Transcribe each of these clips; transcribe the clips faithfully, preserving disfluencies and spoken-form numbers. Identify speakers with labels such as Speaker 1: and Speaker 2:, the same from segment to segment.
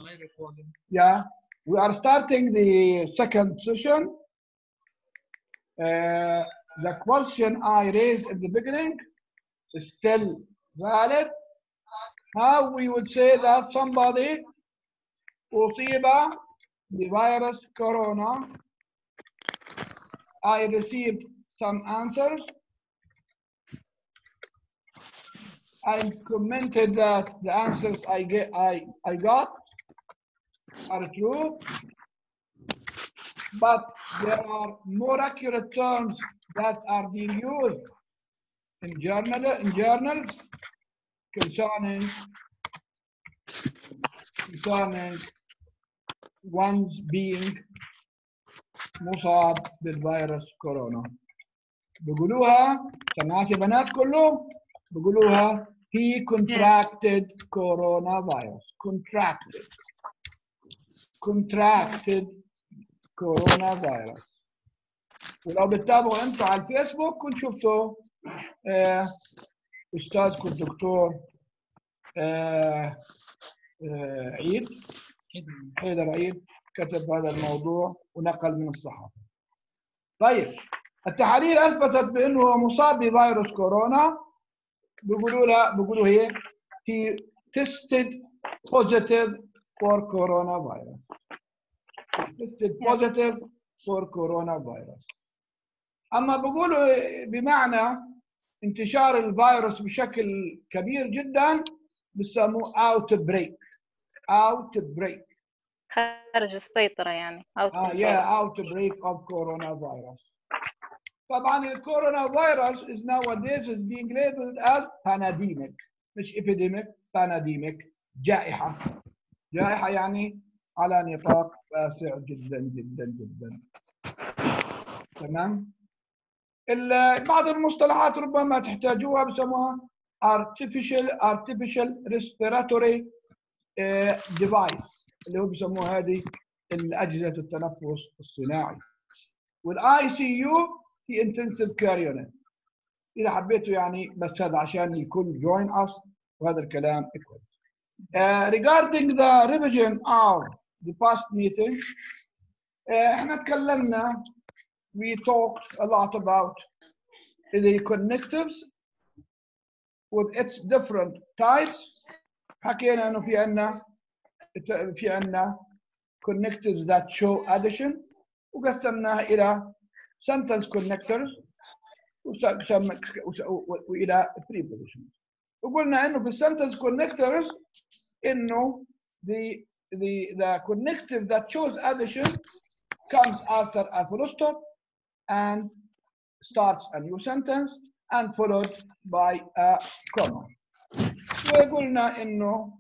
Speaker 1: Yeah, we are starting the second session. Uh, the question I raised at the beginning is still valid. How we would say that somebody أصيب بفيروس corona. I received some answers. I commented that the answers I get I, I got are true, but there are more accurate terms that are being used in journal in journals concerning concerning one's being مصاب بالفيروس كورونا. بيقولوها سمعت يا بنات كله بيقولوها he contracted coronavirus. Contracted. Contracted coronavirus. ولو بتتابعوا انتوا على الفيسبوك كنت شفتوا آه استاذكم الدكتور آه آه عيد حيدر عيد كتب هذا الموضوع ونقل من الصحافه. طيب التحاليل اثبتت بانه هو مصاب بفيروس كورونا. بيقولوا لها بيقولوا هي he tested positive for coronavirus. tested positive for coronavirus. اما بيقولوا بمعنى انتشار الفيروس بشكل كبير جدا بسموه outbreak. outbreak.
Speaker 2: خارج السيطرة يعني.
Speaker 1: اه yeah outbreak of coronavirus. طبعا الكورونا فيروس is nowadays is being labeled as pandemic مش epidemic. pandemic جائحة. جائحة يعني على نطاق واسع جدا جدا جدا. تمام. بعض المصطلحات ربما تحتاجوها بسموها artificial artificial respiratory device اللي هو بسموها هذه الأجهزة التنفس الصناعي. والاي سي يو في intensive care unit. إذا حبيتوا يعني بس هذا عشان الكل join us وهذا الكلام كويس. Uh, regarding the revision of the past meeting, uh, احنا تكلمنا we talked a lot about the connectives with its different types. حكينا انه في عندنا في عندنا connectives that show addition وقسمناها الى sentence connectors والى prepositions. وقلنا انه في sentence connectors انه the the the connective that shows addition comes after a full stop and starts a new sentence and followed by a comma. وقلنا انه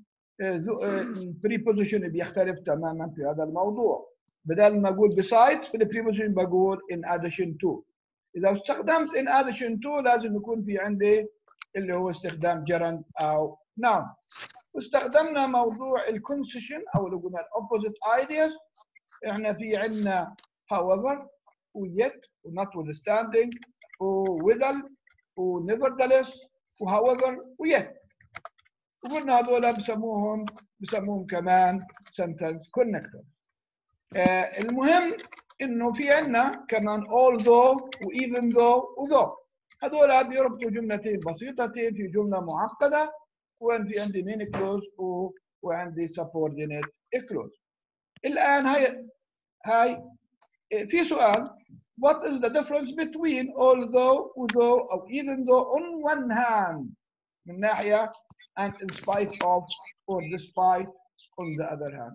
Speaker 1: البريبوزيشن بيختلف تماما في هذا الموضوع. بدل ما اقول besides في البريبوزيشن بقول in addition to. اذا استخدمت in addition to لازم يكون في عندي اللي هو استخدام gerund او noun. واستخدمنا موضوع الكونسيشن او اللي قلنا الاوبوزيت ايدياز. احنا في عندنا however و yet و notwithstanding و withal و nevertheless و however و yet. وقلنا هذول بسموهم بسموهم كمان sentence connector. آه المهم انه في عندنا كمان although و even though و though. هذول بيربطوا جملتين بسيطتين في جمله معقده وين في عندي main clause و وعندي subordinate clause. الان هاي هاي في سؤال what is the difference between although و though او even though on one hand من ناحيه and in spite of or despite on the other hand.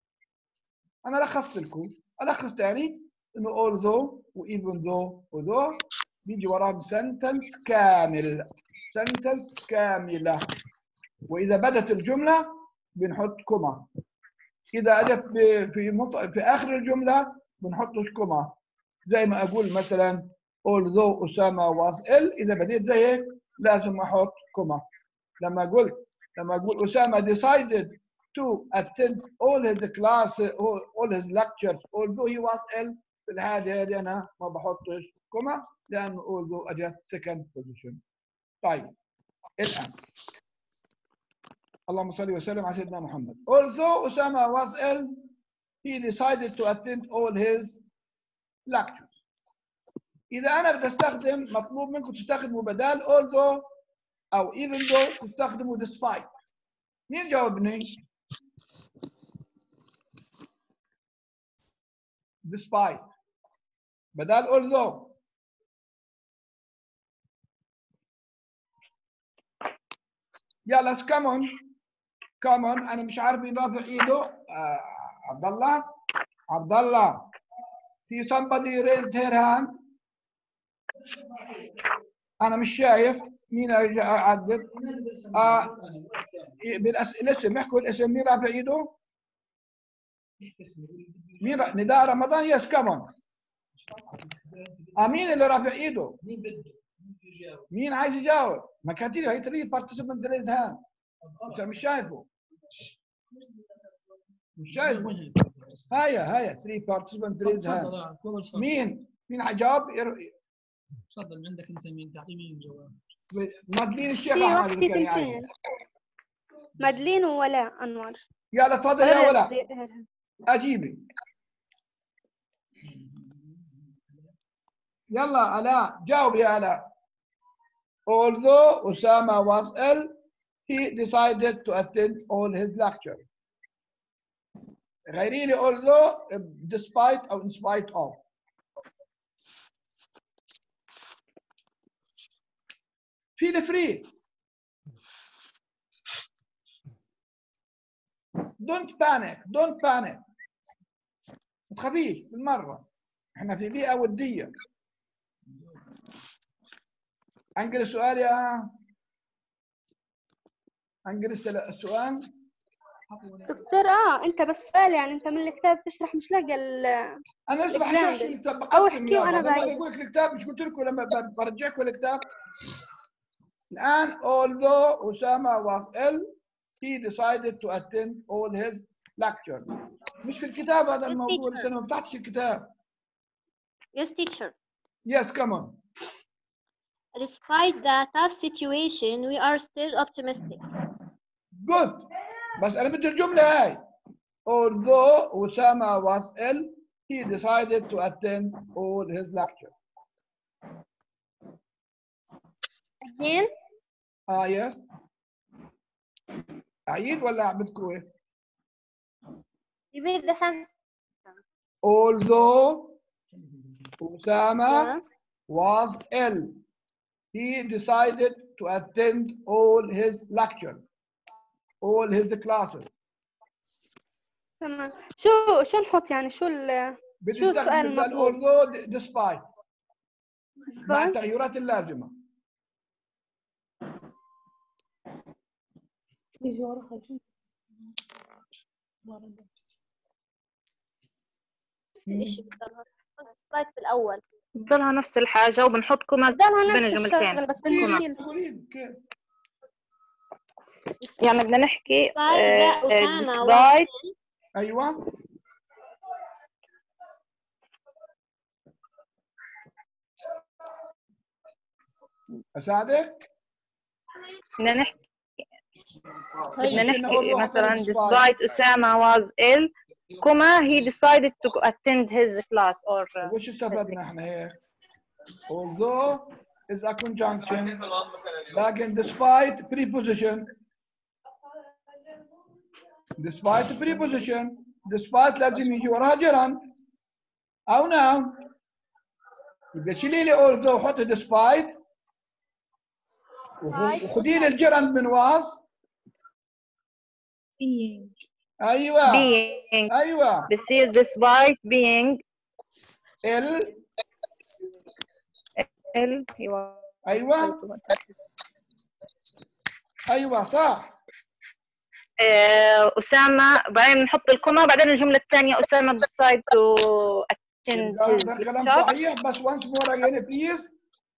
Speaker 1: أنا لخصت لكم ألخص تاني إنه although و even though و though بيجي وراهم sentence كامل. sentence كاملة. وإذا بدت الجملة بنحط كوما. إذا أجت في مط... في آخر الجملة بنحطش كوما. زي ما أقول مثلا although أسامة was ill إذا بديت زي هيك لازم أحط كوما. لما قلت لما اقول اسامه decided to attend all his classes all his lectures although he was ill في الحاله هذه انا ما بحطش كوما لانه although اجت second position. طيب الان اللهم صل وسلم على سيدنا محمد. Although Osama was ill, he decided to attend all his lectures. إذا أنا بدي أستخدم مطلوب منكم تستخدموا بدال although أو even though تستخدموا despite. مين جاوبني؟ despite بدال although. يلا come on come on. أنا مش عارف مين رافع إيده. آه عبد الله عبد الله. في somebody raised her hand. أنا مش شايف مين أعدل. آه بالاسم احكوا الاسم. مين رافع ايده؟ مين را... نداء رمضان. يس كمان. آه مين اللي رافع ايده؟ مين بده؟ مين عايز يجاوب؟ ما كاتب هي ثري بارتيسيبنت ريز هاند. انت مش شايفه؟ مش شايفه؟ هيا هيا ثري بارتيسيبنت ريز هاند. مين؟ مين حجاوب؟
Speaker 3: تفضل عندك انت مين؟ تعطي مين الجواب؟
Speaker 1: مدلين الشيخ
Speaker 4: في
Speaker 1: احمد
Speaker 4: وحدة تنتين، مدلين وولاء انور.
Speaker 1: يلا تفضل يا ولاء اجيبي. يلا الاء جاوب يا الاء. Although Osama was ill, he decided to attend all his lectures. غيري لي although despite او in spite of. feel free. don't panic don't panic. ما تخافيش بالمرة. احنا في بيئة ودية. انقل السؤال يا انقل السؤال.
Speaker 4: دكتور اه انت بس سؤال يعني انت من الكتاب تشرح مش لاقي ال
Speaker 1: انا لسه بحكي الكتاب
Speaker 4: او احكي وانا
Speaker 1: لما
Speaker 4: بعيد.
Speaker 1: اقول لك الكتاب مش قلت لكم لما برجعكم الكتاب. الان although Osama was ill, he decided to attend all his lectures. مش في الكتاب هذا الموضوع. لسه انا ما فتحتش الكتاب.
Speaker 5: Yes, teacher.
Speaker 1: Yes, come on.
Speaker 5: Despite the tough situation, we are still optimistic.
Speaker 1: Good. بس أنا بدي الجملة هاي. Although Osama was ill, he decided to attend all his lectures.
Speaker 5: Again?
Speaker 1: Ah, yes. أعيد ولا أعمل إيه؟
Speaker 5: Repeat the sentence.
Speaker 1: Although Osama
Speaker 5: Yeah.
Speaker 1: was ill, he decided to attend all his lectures, all his classes.
Speaker 4: تمام. شو شو نحط يعني شو ال شو السؤال المطلوب؟
Speaker 1: although despite مع التغيرات اللازمة.
Speaker 5: ايش بتصير؟ سلايد في الاول.
Speaker 2: بتضلها نفس الحاجة وبنحط كوما بين الجملتين.
Speaker 4: بس بنشيل.
Speaker 2: يعني بدنا نحكي
Speaker 5: despite.
Speaker 1: ايوه. اساعدك.
Speaker 2: بدنا نحكي بدنا نحكي مثلا despite Osama was ill, كما he decided to attend his class or
Speaker 1: وش استفدنا احنا هيك؟ although is a conjunction لكن despite preposition. despite preposition despite لازم يجي وراها gerund او noun. يبقى شيلي لي although وحطي despite وخذي لي الجرند من was.
Speaker 2: being.
Speaker 1: ايوه
Speaker 2: being.
Speaker 1: ايوه
Speaker 2: بصير despite being
Speaker 1: ال
Speaker 2: ال ايوه
Speaker 1: ايوه ايوه صح.
Speaker 2: آه، أسامة بعدين نحط الكوما بعدين الجملة الثانية أسامة decide to attend his
Speaker 1: الكلام
Speaker 2: lecture.
Speaker 1: صحيح بس once more again please.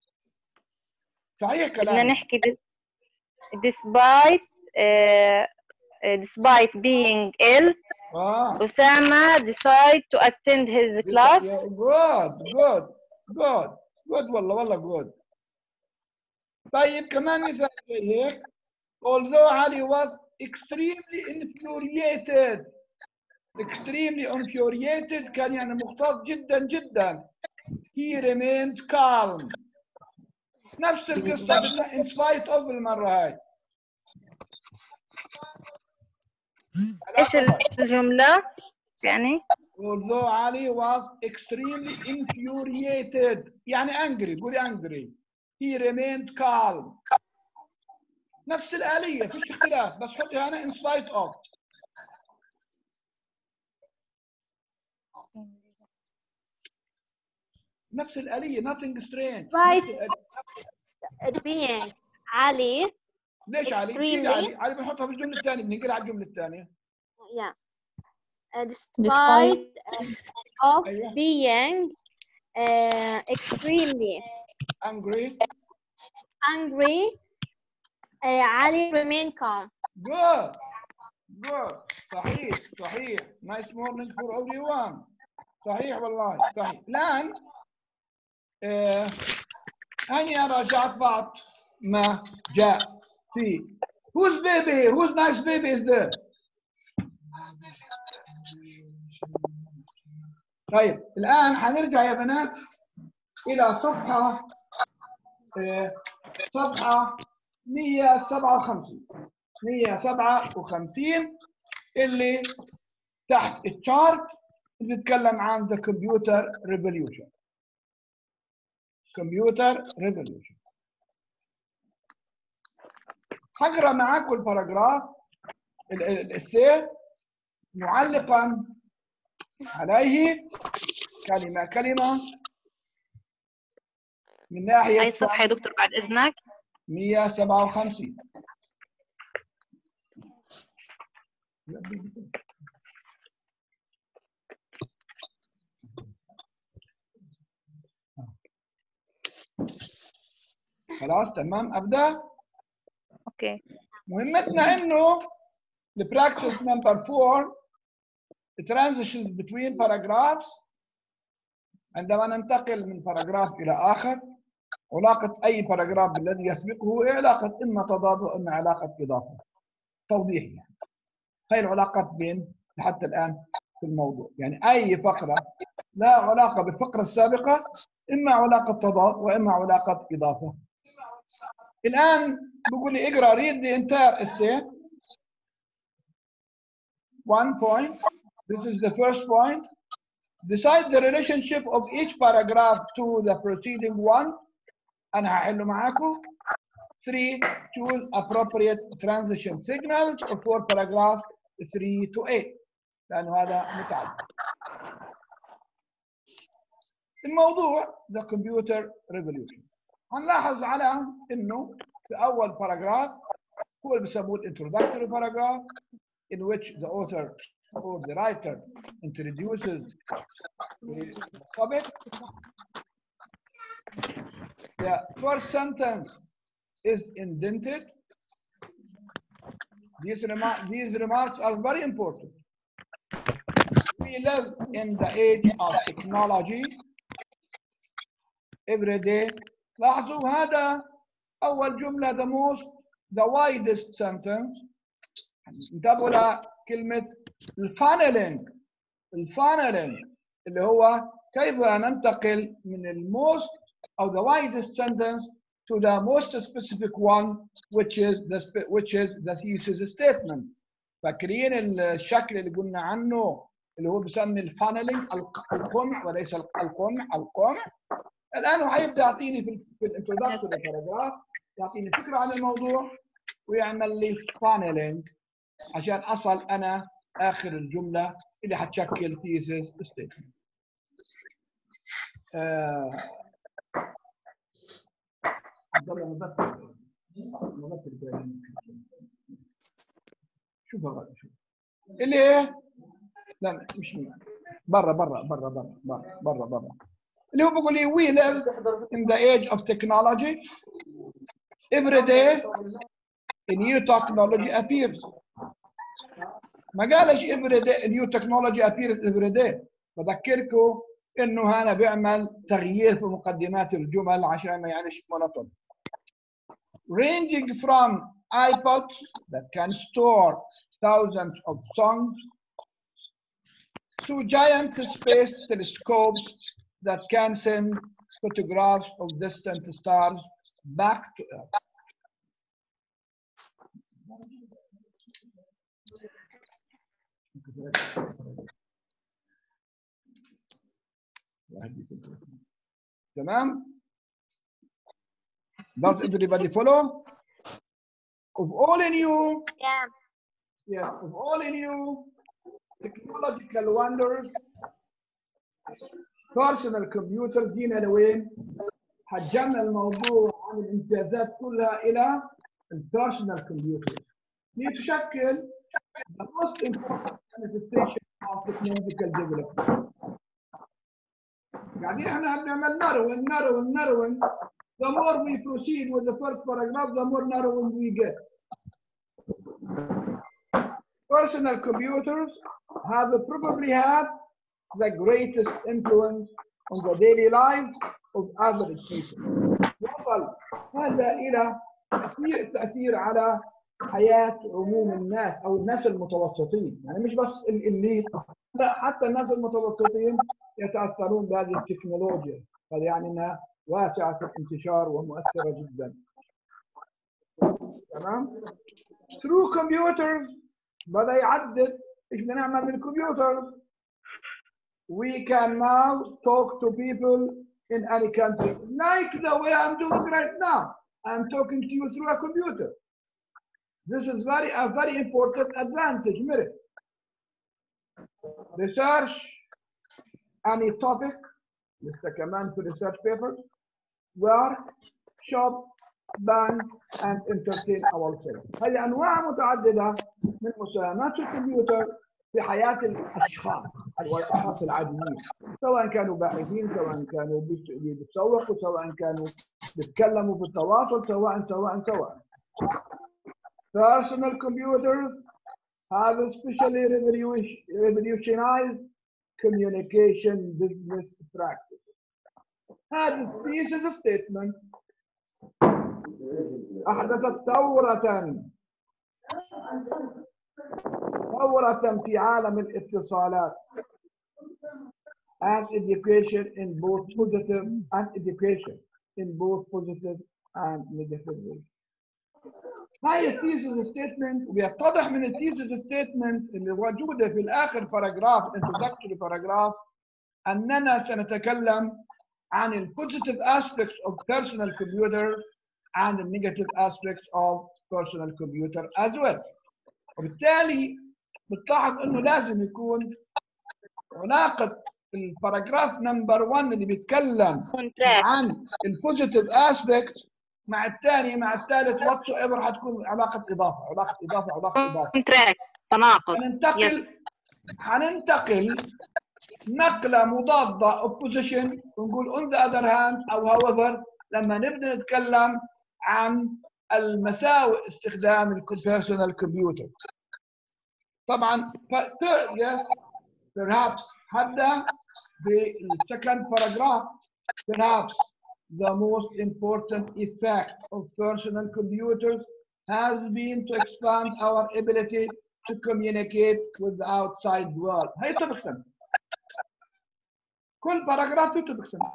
Speaker 1: صحيح كلام.
Speaker 2: بدنا نحكي despite uh, despite being ill
Speaker 1: آه.
Speaker 2: أسامة decide to attend his class.
Speaker 1: good good good good والله والله good. طيب كمان مثال زي هيك although علي was extremely infuriated. extremely infuriated كان يعني مغتاظ جدا جدا. he remained calm. نفس القصة in spite of المرة هاي.
Speaker 2: ايش الجملة؟ يعني
Speaker 1: although Ali was extremely infuriated يعني angry. قولي angry. he remained calm. نفس الآلية فيش اختلاف بس حطي هنا in spite of. نفس الآلية nothing strange.
Speaker 5: Right. being علي.
Speaker 1: ليش علي؟ شيل علي. علي بنحطها في الجملة الثانية بننقل على الجملة الثانية.
Speaker 5: Yeah. Uh, despite uh, of
Speaker 1: أيوة.
Speaker 5: being uh, extremely
Speaker 1: angry.
Speaker 5: angry, uh, Ali remained calm.
Speaker 1: Good. Good. صحيح صحيح. Nice morning for everyone. صحيح والله صحيح. الآن آه هني أنا رجعت بعض ما جاء في whose baby whose nice baby is there. طيب الآن حنرجع يا بنات إلى صفحة آه صفحة مئة وسبعة وخمسين مئة وسبعة وخمسين اللي تحت الشارت اللي بيتكلم عن the computer revolution. computer revolution. هقرا معاكم الباراجراف الاسي معلقا عليه كلمه كلمه من ناحيه
Speaker 2: أي صفحة يا دكتور بعد إذنك؟
Speaker 1: مئة وسبعة وخمسين. خلاص تمام ابدا.
Speaker 2: اوكي.
Speaker 1: مهمتنا انه البراكتس نمبر أربعة transitions between paragraphs. عندما ننتقل من باراجراف الى اخر علاقه اي باراجراف بالذي يسبقه هي علاقه اما تضاد واما علاقه اضافه. توضيح يعني. هاي العلاقات بين حتى الان في الموضوع يعني اي فقره لا علاقه بالفقره السابقه اما علاقه تضاد واما علاقه اضافه. الآن بقول لي اقرا read the entire essay. One point. This is the first point. Decide the relationship of each paragraph to the preceding one. أنا هحله معاكم. Three. Choose appropriate transition signals for paragraph three to eight. لأنه هذا متعدد. الموضوع the computer revolution. هنلاحظ على انه في اول باراجراف هو اللي بيسموه introductory paragraph in which the author or the writer introduces the topic. The first sentence is indented. These, remar these remarks are very important. We live in the age of technology. Every day. لاحظوا هذا أول جملة the most the widest sentence. انتبهوا لكلمة الفانلينج. الفانلينج اللي هو كيف ننتقل من الموست أو the widest sentence to the most specific one which is the which is the thesis statement. فاكرين الشكل اللي قلنا عنه اللي هو بسمي الفانلينج القمع وليس القمع القمع. الآن هو حيبدأ يعطيني في في الانترودكشن باراجراف يعطيني فكرة عن الموضوع ويعمل لي فانلينج عشان أصل أنا آخر الجملة اللي حتشكل thesis statement. آه شوف هذا شوف اللي ايه لا مش برا برا برا برا برا برا برا اللي هو بيقول لي we live in the age of technology. Every day a new technology appears. ما قالش every day a new technology appears every day. بذكركم انه هنا بيعمل تغيير في مقدمات الجمل عشان ما يعنيش مونوتون. Ranging from iPods that can store thousands of songs, to giant space telescopes that can send photographs of distant stars back to Earth. Tamam? Does everybody follow? Of all in you,
Speaker 5: Yeah.
Speaker 1: yes, of all in you, technological wonders, personal computers جينا لوين؟ حجمنا الموضوع عن الامتيازات كلها إلى البيرسونال كمبيوتر. هي تشكل the most important manifestation of technological development. قاعدين احنا بنعمل نروين نروين نروين. The more we proceed with the first paragraph, the more narrowing we get. Personal computers have probably had the greatest influence on the daily lives of average people. وصل هذا إلى تأثير تأثير على حياة عموم الناس أو الناس المتوسطين، يعني مش بس الإليت، لا حتى الناس المتوسطين يتأثرون بهذه التكنولوجيا، هذا يعني أنها واسعة الانتشار ومؤثرة جدا. تمام؟ Through computers بدأ يعدد إيش بدنا نعمل بالكمبيوتر. We can now talk to people in any country, like the way I'm doing right now. I'm talking to you through a computer. This is very a very important advantage, merit. Research any topic, لسه كمان في research papers, work, shop, bank, and entertain ourselves. هذه أنواع متعددة من مساهمات الكمبيوتر في حياة الأشخاص الأشخاص العاديين، سواء كانوا باحثين، سواء كانوا بيتسوقوا، سواء كانوا بيتكلموا في التواصل، سواء سواء سواء. Personal computers have especially revolutionized communication business practices. هذا thesis statement أحدثت ثورة ثورة في عالم الاتصالات and education in both positive and education in both positive and negative ways. هاي الثيسيس ستيتمنت وبيتضح من الثيسيس ستيتمنت اللي موجوده في الاخر باراجراف introductory باراجراف اننا سنتكلم عن البوزيتيف aspects of personal computer and the negative aspects of personal computer as well. وبالتالي بتلاحظ انه لازم يكون علاقه الباراجراف نمبر واحد اللي بيتكلم عن البوزيتيف aspects مع الثاني مع الثالث واتس ايفر حتكون علاقه اضافه علاقه اضافه علاقه اضافه
Speaker 2: كونتراكت تناقض.
Speaker 1: حننتقل حننتقل نقله مضاده اوبوزيشن ونقول اون ذا اذر هاند او هاويفر لما نبدا نتكلم عن المساوئ استخدام البيرسونال كمبيوتر. طبعا yes perhaps هبدا بالسكند باراجراف. perhaps the most important effect of personal computers has been to expand our ability to communicate with the outside world. هي topic سنة. كل باراجراف في topic سنة.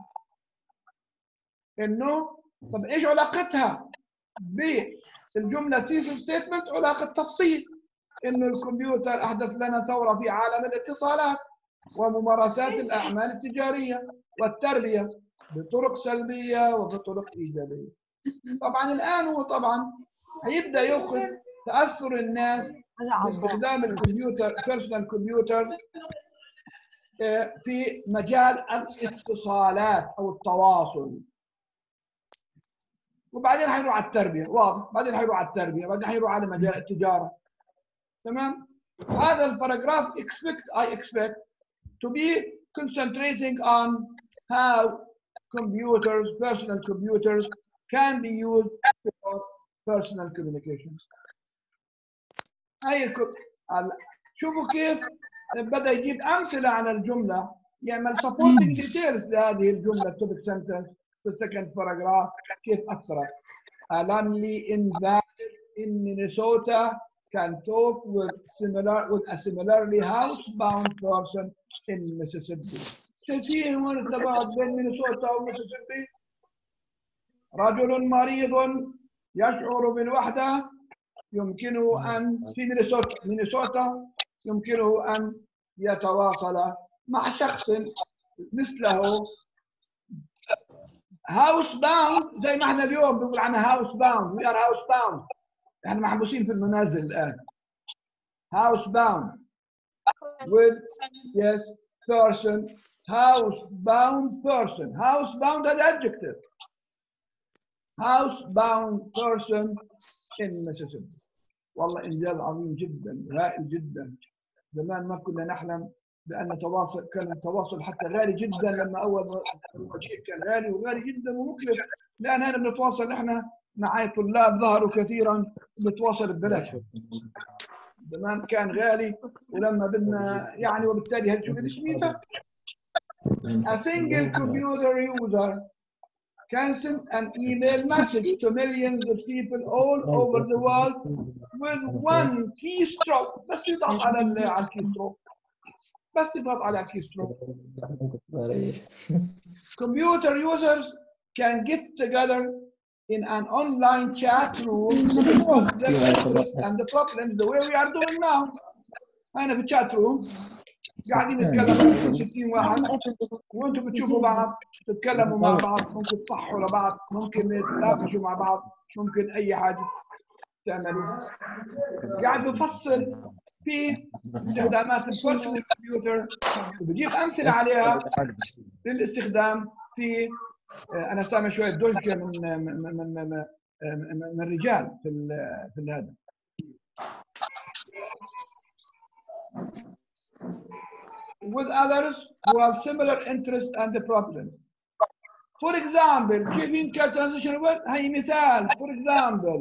Speaker 1: إنه طب إيش علاقتها بالجملة thesis statement؟ علاقة تفصيل. إنه الكمبيوتر أحدث لنا ثورة في عالم الاتصالات وممارسات الأعمال التجارية والتربية بطرق سلبية وبطرق إيجابية. طبعا الآن هو طبعا هيبدأ يأخذ تأثر الناس باستخدام الكمبيوتر بيرسونال كمبيوتر في مجال الاتصالات أو التواصل. وبعدين حيروح على التربية، واضح، بعدين حيروح على التربية، بعدين حيروح على مجال التجارة. تمام؟ هذا الباراجراف expect I expect to be concentrating on how computers, personal computers can be used for personal communication. هاي شوفوا كيف بدأ يجيب أمثلة على الجملة، يعمل supporting details لهذه الجملة topic sentence في second paragraph كيف أثرت. An only invalid in Minnesota can talk with similar with a similarly housebound person in Mississippi. شايفين وين التباعد بين مينيسوتا وميسيسيبي؟ رجل مريض يشعر بالوحدة يمكنه أن في مينيسوتا مينيسوتا يمكنه أن يتواصل مع شخص مثله. هاوس باوند زي ما احنا اليوم بنقول عنها هاوس باوند، وي ار هاوس باوند، احنا محبوسين في المنازل الآن. هاوس باوند with yes person, house bound person. House bound is adjective. House bound person in Mississippi. والله إنجاز عظيم جدا، هائل جدا. زمان ما كنا نحلم بأن التواصل، كان التواصل حتى غالي جدا. لما أول شيء كان غالي وغالي جدا ومكلف، لأن هنا بنتواصل إحنا مع طلاب ظهروا كثيرا بنتواصل ببلاش. زمان كان غالي ولما بدنا يعني، وبالتالي هالشو بدي سميتها. A single computer user can send an email message to millions of people all over the world with one keystroke. بس يضغط على على الكيستروك، بس يضغط على الكيستروك. Computer users can get together in an online chat room to discuss their interests and the problems the way we are doing now. أنا في الشات روم قاعدين نتكلم ستين واحد وانتم بتشوفوا بعض، تتكلموا مع بعض، ممكن تصحوا لبعض، ممكن تناقشوا مع بعض، ممكن اي حاجه تعملوا. قاعد بفصل في استخدامات البيرسونال كمبيوتر وبجيب امثله عليها للاستخدام في. انا سامع شويه دوجه من من من من, من الرجال في في هذا. with others who have similar interests and problems. For example, giving a transition word, هي مثال. For example,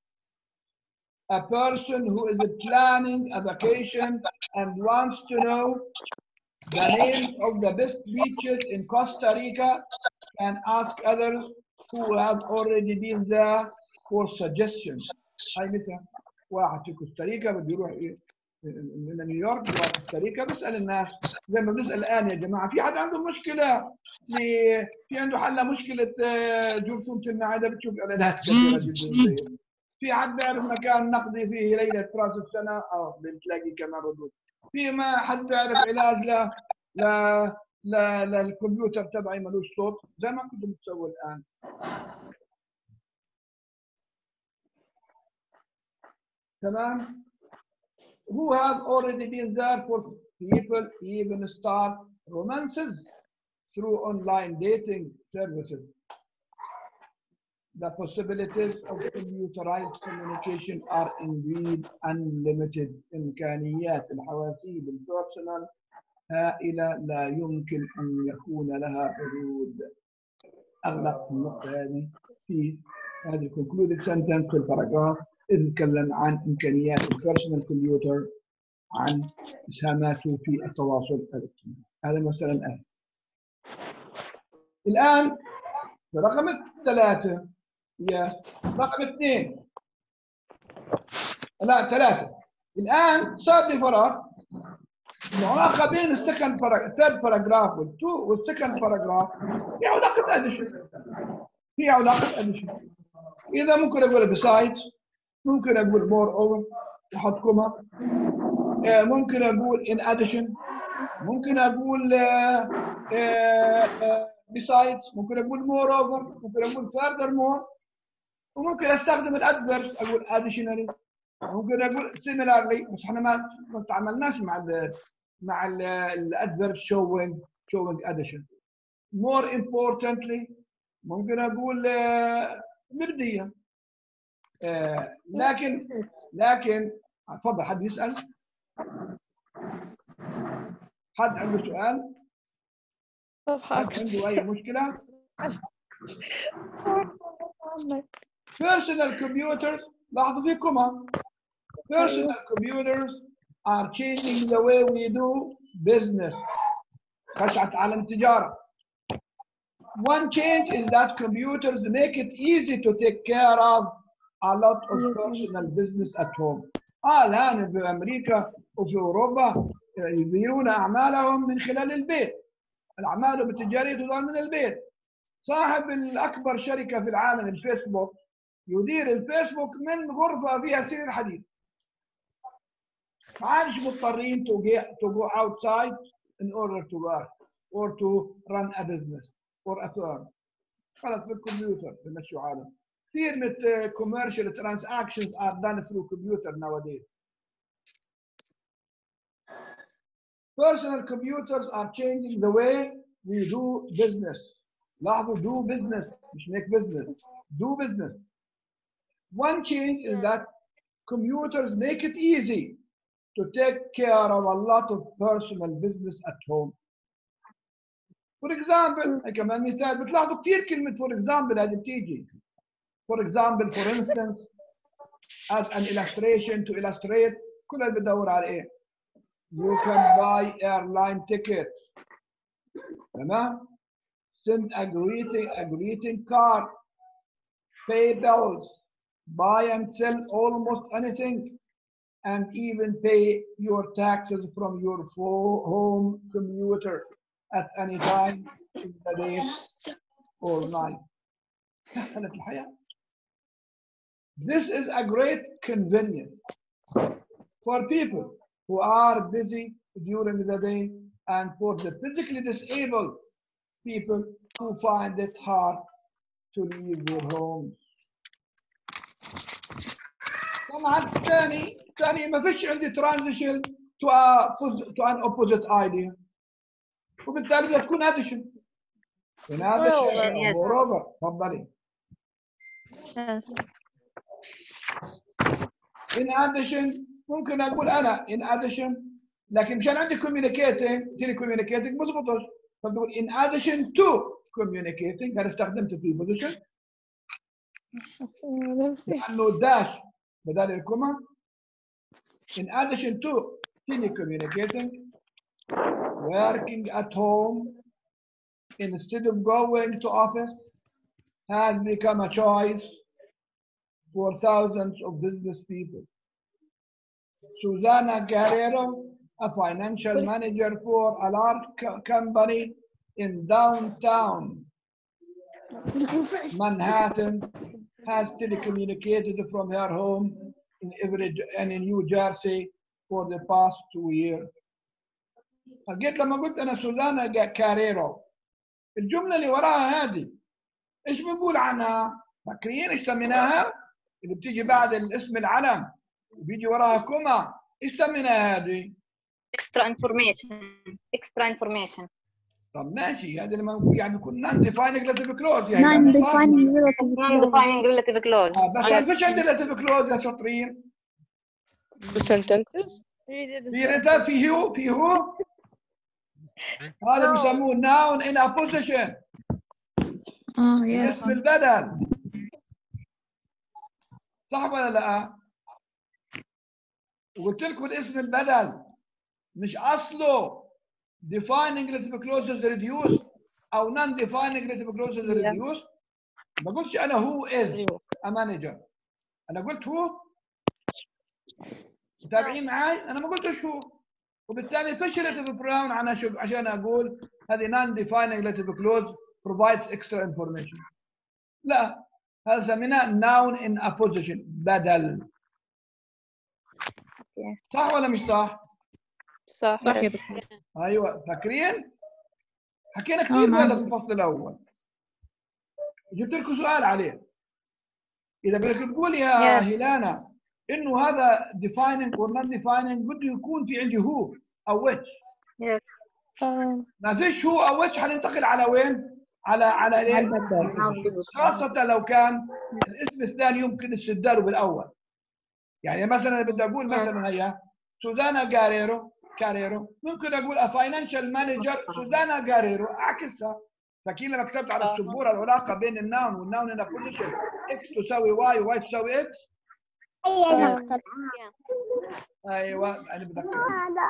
Speaker 1: a person who is planning a vacation and wants to know the names of the best beaches in Costa Rica can ask others who have already been there for suggestions. هي مثال. واحد في كوستاريكا بده يروح من نيويورك لكوستاريكا، بسأل الناس زي ما بنسأل الآن يا جماعة، في حد عنده مشكلة في عنده حل مشكلة جرثومة المعدة؟ بتشوف إعلانات كثيرة جدا. في حد بيعرف مكان نقضي فيه ليلة رأس السنة؟ أو بتلاقي كمان ردود. في ما حد بيعرف علاج ل ل ل للكمبيوتر تبعي ملوش صوت زي ما كنتوا بتسووا الآن. تمام؟ Who have already been there for people even start romances through online dating services. The possibilities of computerized communication are indeed unlimited. إمكانيات الحواسيب البيرسونال هائلة لا يمكن أن يكون لها حدود. أغلق النقطة هذه في هذه concluded sentence في الباراجراف. نتكلم عن إمكانيات البيرسونال كمبيوتر، عن إسهاماته في التواصل الاجتماعي. هذا مثلا الآن. الآن رقم ثلاثة هي رقم اثنين، لا ثلاثة. الآن صار لي فراغ، العلاقة بين السكند باراجراف الثيرد باراجراف والتو والسكند باراجراف في علاقة أديشن، في علاقة أديشن. إذا ممكن أقول besides، ممكن أقول moreover أحط كوما، ممكن أقول in addition، ممكن أقول uh, uh, uh, besides، ممكن أقول moreover، ممكن أقول furthermore، وممكن أستخدم الأدفيرب أقول additionally، ممكن أقول similarly. بس إحنا ما ما تعاملناش مع ال مع الأدفيرب showing showing addition. more importantly ممكن أقول uh, مبدئيا. آه لكن لكن اتفضل. حد يسأل؟ حد عنده سؤال؟ حد عنده أي مشكلة؟ Personal computers، لاحظوا فيكم personal computers are changing the way we do business. خشعت عالم التجارة. One change is that computers make it easy to take care of a lot of personal business at home. اه الان في امريكا وفي اوروبا يديرون اعمالهم من خلال البيت. الاعمال التجاريه تدار من البيت. صاحب الاكبر شركه في العالم الفيسبوك يدير الفيسبوك من غرفه فيها سرير حديد. ما عادش مضطرين to get to go outside in order to work or to run a business or a firm. خلاص بالكمبيوتر بمشوا عالم. كثير من commercial transactions are done through computer nowadays. Personal computers are changing the way we do business. لاحظوا do business مش make business. Do business. One change is that computers make it easy to take care of a lot of personal business at home. For example, كمان مثال بتلاحظوا كثير كلمة for example هذه بتيجي. For example, for instance, as an illustration to illustrate كلها بدور على ايه؟ You can buy airline tickets. تمام؟ Send a greeting, a greeting card, pay bills, buy and sell almost anything, and even pay your taxes from your home computer at any time in the day or night. سهلت الحياة. This is a great convenience for people who are busy during the day and for the physically disabled people who find it hard to leave their homes. طبعا الثاني الثاني ما فيش عندي transition to a to an opposite idea وبالتالي بدها تكون addition. In addition, moreover, تفضلي. In addition ممكن اقول انا in addition لكن مشان عندي communicating تيلي communicating ما زبطش فبقول in addition to communicating انا استخدمت في position لانه داش بدل الكوما. In addition to telecommunicating, working at home instead of going to office has become a choice for thousands of business people. Susana Guerrero, a financial manager for a large company in downtown Manhattan, has telecommunicated from her home in every and in New Jersey for the past two years. فقلت لما قلت انا سوزانا كاريرو الجمله اللي وراها هذه ايش بنقول عنها؟ فاكرين ايش سميناها؟ اللي بتيجي بعد الاسم العلم وبيجي وراها كوما ايش سميناها هذه؟
Speaker 2: extra information extra information.
Speaker 1: طب ماشي هذا لما نقول يعني يكون non defining relative clause يعني
Speaker 6: non defining relative
Speaker 2: non defining relative clause.
Speaker 1: آه بس ما فيش عندي relative clause يا شاطرين.
Speaker 7: sentences
Speaker 1: في رتا في هو في هو هذا بيسموه noun in a position.
Speaker 6: اه يس
Speaker 1: اسم البدل صح ولا لا؟ وقلت لكم الاسم البدل مش اصله defining relative clauses reduced او non defining relative clauses reduced. ما قلتش انا who is a manager انا قلت هو. متابعين معي؟ انا ما قلتش هو وبالتالي فيش relative pronoun عشان عشان اقول هذه non defining relative clause provides extra information. لا هذا سميناه noun in a position بدل. صح ولا مش صح؟
Speaker 7: صح صح يا دكتور.
Speaker 1: ايوه فاكرين؟ حكينا كثير بهذا في الفصل الاول. جبت لكم سؤال عليه. اذا بدك تقول يا
Speaker 2: yes.
Speaker 1: هيلانا انه هذا defining or non defining بده يكون في عندي هو او which.
Speaker 2: yes.
Speaker 1: ما فيش هو او which حننتقل على وين؟ على على ليه؟ خاصة لو كان الاسم الثاني يمكن استبداله بالاول. يعني مثلا بدي اقول مثلا هي سوزانا جاريرو كاريرو ممكن اقول a financial manager سوزانا جاريرو اعكسها. فاكرين لما كتبت على السبوره العلاقه بين الناون والناون هنا بوزيشن اكس تساوي واي وواي تساوي اكس. ايوه انا بذكرك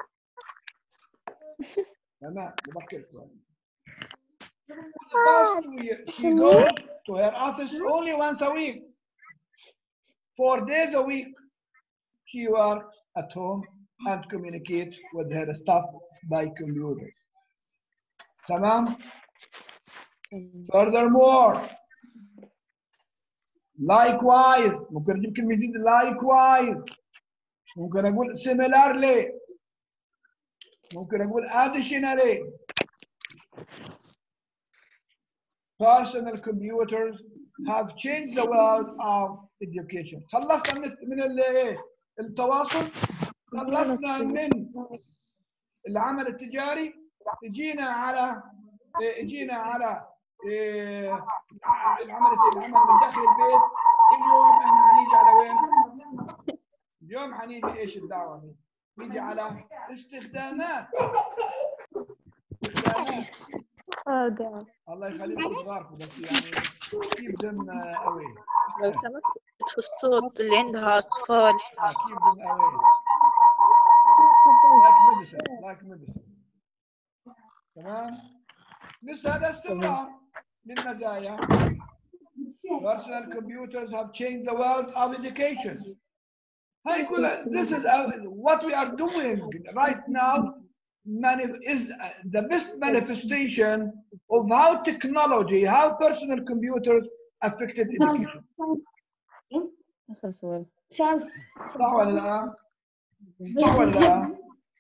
Speaker 1: تمام بذكرك. She goes to her office only once a week. four days a week she works at home and communicate with her staff by computer. تمام. Furthermore, likewise ممكن نجيب كلمة جديدة likewise، ممكن أقول similarly، ممكن أقول additionally. Personal computers have changed the world of education. خلصنا من من التواصل، خلصنا من العمل التجاري، جينا على جينا على العمل العمل من داخل البيت. اليوم احنا هنيجي على وين؟ اليوم هنيجي ايش الدعوه دي؟ نيجي على استخدامات استخدامات الله يخليكم صغاركم بس يعني keep them away.
Speaker 7: لو سمحت في الصوت اللي عندها أطفال.
Speaker 1: keep them away. like medicine like medicine. تمام. لسه هذا استمرار للمزايا. Personal computers have changed the world of education. هاي كلها this is what we are doing right now is the best manifestation of how technology, how personal computers affected education. صح ولا لا؟ صح ولا لا؟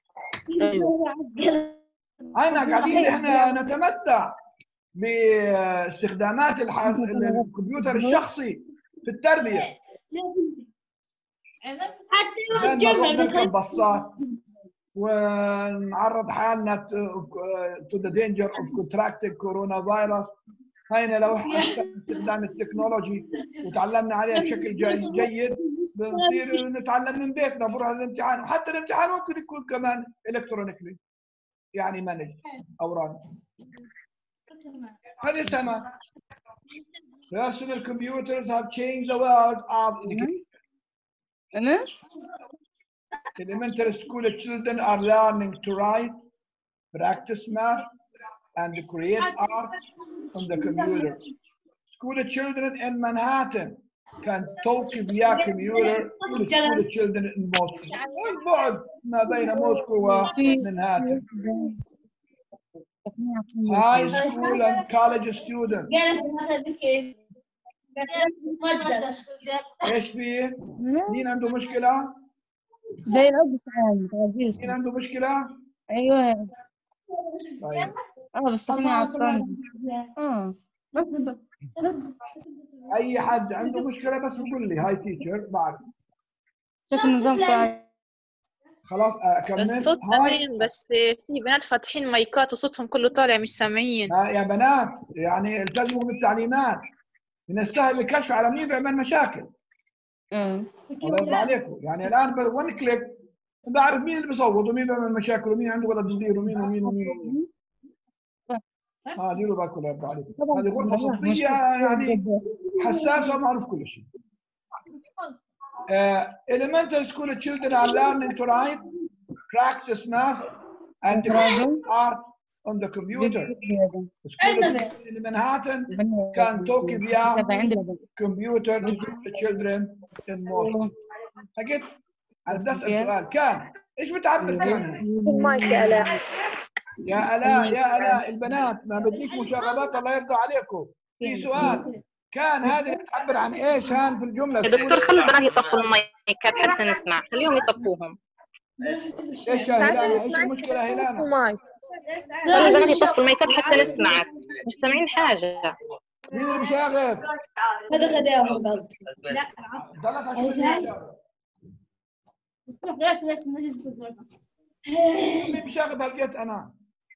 Speaker 1: أنا قاعدين إحنا نتمتع باستخدامات الكمبيوتر الشخصي في التربية. نركب باصات ونعرض حالنا to the danger of contracting coronavirus. هينا لو استخدام التكنولوجي وتعلمنا عليها بشكل جيد بنصير نتعلم من بيتنا بنروح الامتحان، وحتى الامتحان ممكن يكون كمان الكترونيكلي يعني مانج او ران. هذه سما. Personal computers have changed the world of education.
Speaker 2: أنا؟
Speaker 1: Elementary school children are learning to write, practice math, and create art on the computer. School children in Manhattan can talk via computer to school children in Moscow. والبعد ما بين موسكو ومنهاتن. High school and college students. ايش فيه؟ مين عنده مشكلة؟
Speaker 6: زي الأب تعال
Speaker 1: مين عنده مشكلة؟
Speaker 6: أيوه.
Speaker 1: طيب.
Speaker 6: اه بس احنا عطلان. اه بس
Speaker 1: أي حد عنده مشكلة بس يقول لي هاي تيتشر بعد.
Speaker 6: شوف النظام بتاعي.
Speaker 1: خلاص أكمل.
Speaker 7: الصوت تمام بس في بنات فاتحين مايكات وصوتهم كله طالع مش سامعين.
Speaker 1: يا بنات يعني التزموا بالتعليمات. من السهل الكشف على مين بيعمل مشاكل.
Speaker 6: امم
Speaker 1: الله يرضى عليكم. يعني الآن بون كليك بعرف مين اللي بيصوت ومين بيعمل مشاكل ومين عنده ولد صغير ومين ومين ومين ومين. اه ديروا بالكم الله يرضى عليكم. هذه غرفة صوتية يعني حساسة ومعروف كل شيء. Uh, elementary school children are learning to write, practice math, and create art on the computer. School in Manhattan can talk via computer to the children in Moscow. حكيت أنا بدي أسأل سؤال كان إيش بتعبر عنه؟
Speaker 4: المايك يا آلاء.
Speaker 1: يا آلاء يا آلاء البنات ما بديك مشاغبات الله يرضى عليكم. في سؤال كان هذه بتعبر عن ايش هان في الجمله؟
Speaker 2: يا دكتور خلي البنات يطفوا المايكات حتى نسمع، خليهم يطفوهم.
Speaker 1: ايش يا هيلانا؟ ايش المشكله هيلانا؟
Speaker 2: خلي البنات يطفوا المايكات حتى نسمعك، مش سامعين حاجه.
Speaker 1: مين اللي بيشاغب؟
Speaker 4: هذا خداهم قصدي.
Speaker 1: لا ضلك عشان مين بيشاغب هالقيت انا؟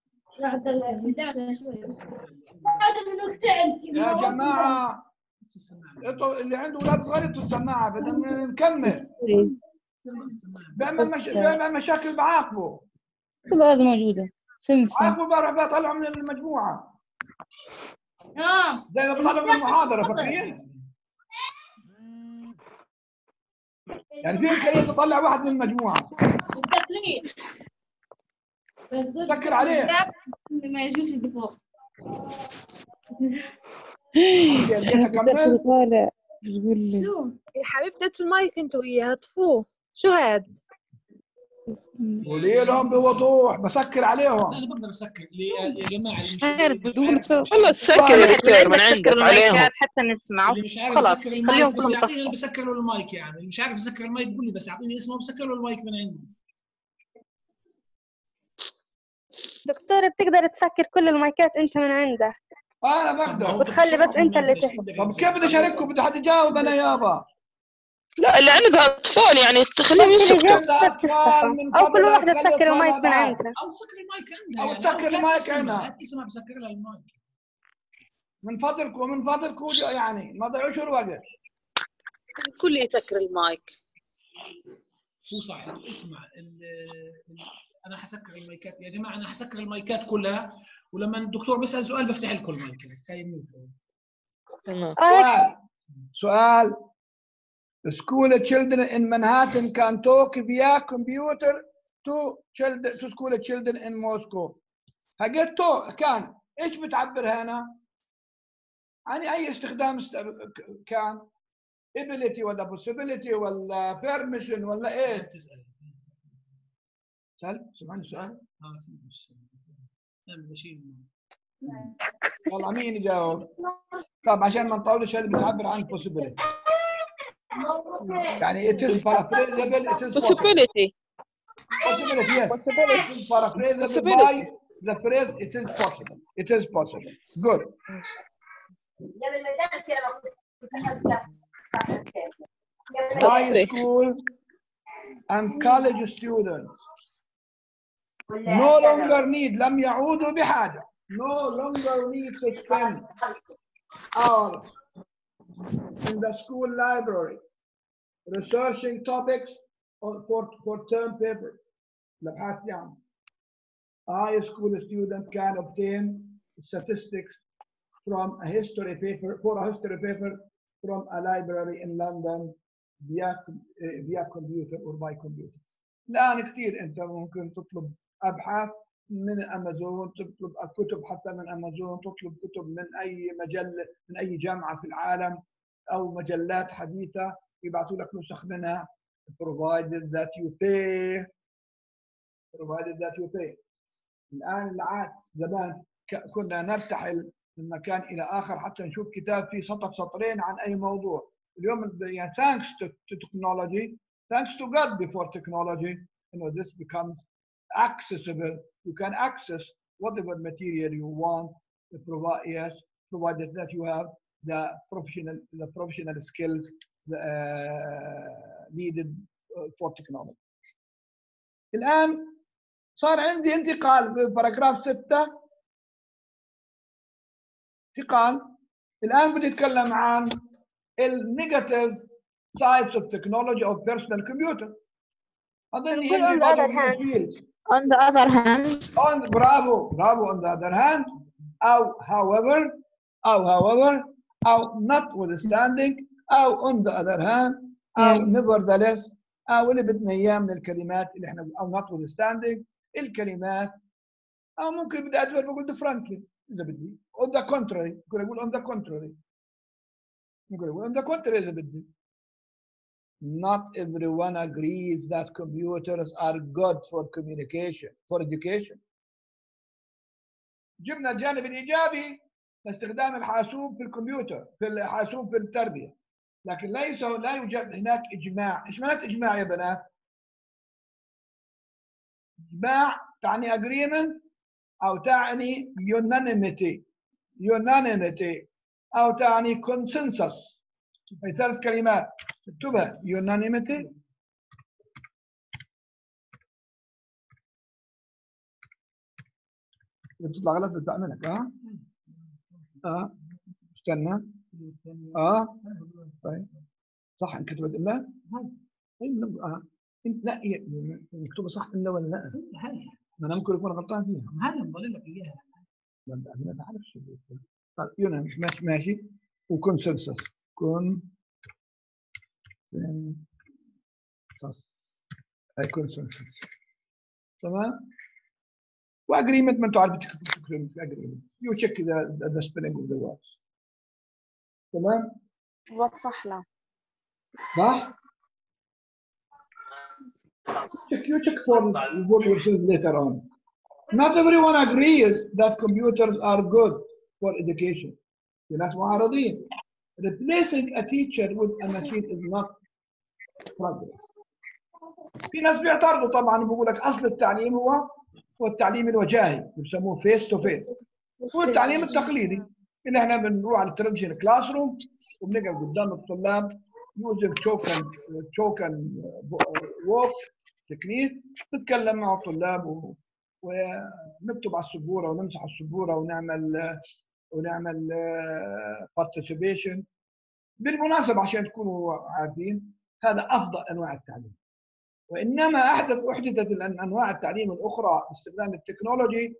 Speaker 1: يا جماعة انتوا اللي عنده اولاد صغار يطوا السماعة بدنا نكمل. بيعمل مش... بيعمل مشاكل بعاقبه.
Speaker 6: كل هذا موجودة.
Speaker 1: عاقبه بروح بطلعه من المجموعة. زي ما بطلعوا من المحاضرة فاكرين؟ يعني في إمكانية تطلع واحد من المجموعة. سكر عليه.
Speaker 4: ما يجوز الدفوع.
Speaker 6: تقول لي
Speaker 8: شو يا حبيبتي اطفوا المايك انتوا وياها اطفوه. شو هاد؟
Speaker 1: قولي لهم بوضوح، بسكر عليهم.
Speaker 3: انا بقدر اسكر لي يا جماعه اللي مش
Speaker 6: عارف
Speaker 3: اللي مش
Speaker 6: بدون
Speaker 3: عارف
Speaker 6: صوت.
Speaker 2: خلص
Speaker 9: سكر يا دكتور من
Speaker 2: سكر
Speaker 9: عندك عليهم.
Speaker 2: المايكات حتى نسمعه.
Speaker 3: اللي مش عارف
Speaker 2: خلاص
Speaker 3: يسكر
Speaker 2: خليهم
Speaker 3: المايك بس
Speaker 2: كلهم
Speaker 3: يعطيني انا
Speaker 2: يطفوا.
Speaker 3: بسكر له المايك، يعني اللي مش عارف يسكر المايك بقول لي بس يعطيني اسمه بسكر له المايك من عندي.
Speaker 4: دكتور بتقدر تسكر كل المايكات انت من عندك
Speaker 1: انا
Speaker 3: طب ما
Speaker 1: بقدر.
Speaker 3: هو
Speaker 4: وتخلي بس انت اللي تحكي.
Speaker 1: طب كيف بدي اشارككم؟ بدي حد يجاوب انا يابا.
Speaker 9: لا اللي عندها اطفال يعني تخليهم
Speaker 4: بس اللي
Speaker 9: يسكتوا.
Speaker 4: جاب
Speaker 1: اطفال من
Speaker 4: او كل
Speaker 1: فضلك
Speaker 4: واحدة
Speaker 1: خلي
Speaker 4: تسكر المايك
Speaker 1: اطفالها
Speaker 4: من
Speaker 1: بعد.
Speaker 4: عندنا.
Speaker 3: او تسكر المايك عندها
Speaker 1: أو
Speaker 3: يعني.
Speaker 1: تسكر
Speaker 3: هات
Speaker 1: المايك
Speaker 3: اسمها،
Speaker 1: عندها.
Speaker 3: هات اسمها بسكر لها المايك.
Speaker 1: من فضلكم ومن فضلكم يعني ما تضيعوش الوقت.
Speaker 7: الكل يسكر المايك.
Speaker 3: هو صح اسمع ال ال انا حسكر المايكات يا جماعه، انا حسكر المايكات كلها، ولما الدكتور بيسال سؤال بفتح لكم المايك.
Speaker 9: تمام.
Speaker 1: سؤال سؤال School children in Manhattan can talk via computer to children to school children in Moscow. حاجات تو كان ايش بتعبر هنا؟ عن اي استخدام است... كان ability ولا possibility ولا permission ولا ايه؟
Speaker 3: تسال
Speaker 1: سأل سمعني السؤال؟
Speaker 3: اه سامي بشير.
Speaker 1: والله مين يجاوب؟ طب عشان ما نطولش هذه بتعبر عن possibility. يعني it is paraphrasable, it is possible.
Speaker 9: possibility.
Speaker 1: Possibility, yes. It is paraphrasable by the phrase it is possible. It is possible. Good. High school and college students no longer need لم يعودوا بحاجة no longer need to spend hours in the school library researching topics for, for term papers. الأبحاث يعني. High school student can obtain statistics from a history paper for a history paper from a library in London via via computer or by computer. الآن كثير أنت ممكن تطلب أبحاث من أمازون، تطلب كتب حتى من أمازون، تطلب كتب من أي مجلة من أي جامعة في العالم أو مجلات حديثة يبعثوا لك نسخ منها provided that you pay provided that you pay. الآن العاد زمان كنا نرتحل من مكان إلى آخر حتى نشوف كتاب فيه سطر سطرين عن أي موضوع. اليوم يعني thanks to, to technology, thanks to God before technology, you know, this becomes accessible. You can access whatever material you want, provide, yes, provided that you have the professional, the professional skills uh, needed for technology. الآن صار عندي انتقال بباراجراف ستة انتقال. الآن بدي أتكلم عن النيجاتيف sides of technology of personal computer. أظن
Speaker 4: on the other hand.
Speaker 5: On the other hand.
Speaker 1: On برافو برافو on the other hand أو however أو however أو notwithstanding أو on the other hand أو nevertheless أو اللي بدنا إياه من الكلمات اللي إحنا أو notwithstanding الكلمات أو ممكن بدي أدفع بقول differently إذا بدي on the contrary ممكن أقول on the contrary ممكن أقول on the contrary إذا بدي. Not everyone agrees that computers are good for communication for education. جبنا الجانب الإيجابي لاستخدام الحاسوب في الكمبيوتر في الحاسوب في التربية، لكن ليس لا يوجد هناك إجماع. إيش معنات إجماع يا بنات؟ إجماع تعني agreement أو تعني unanimity unanimity أو تعني consensus. هي ثلاث كلمات اكتبها unanimity بتطلع غلط بتعملك اه اه استنى اه طيب صح انكتبت الا اه انت لا مكتوبه صح الا ولا لا؟ ما انا ممكن اكون غلطان فيها.
Speaker 3: هذا بقول لك اياها.
Speaker 1: لا انا ما بعرفش. طيب يونان ماشي ماشي وكونسنسس كون سنسس هاي كونسنسس تمام. واجريمنت ما انتم عارفين تكتبوا اجريمنت يو تشيك ذا ذا سبيلنج اوف ذا ووردز تمام.
Speaker 2: وات صح لا
Speaker 1: صح؟ check you check for for yourself later on. Not everyone agrees that computers are good for education. في ناس معارضين. Replacing a teacher with a machine is not progress. في ناس بيعترضوا طبعا بيقول لك اصل التعليم هو هو التعليم الوجاهي بيسموه فيس تو فيس. هو التعليم التقليدي اللي احنا بنروح على التراديشنال كلاس روم وبنقعد قدام الطلاب يوزر توكن توكن ووك تكنيك نتكلم مع الطلاب و... ونكتب على السبوره ونمسح السبوره ونعمل ونعمل بارتيسيبيشن. بالمناسبه عشان تكونوا عارفين هذا افضل انواع التعليم. وانما احدث احدثت انواع التعليم الاخرى باستخدام التكنولوجي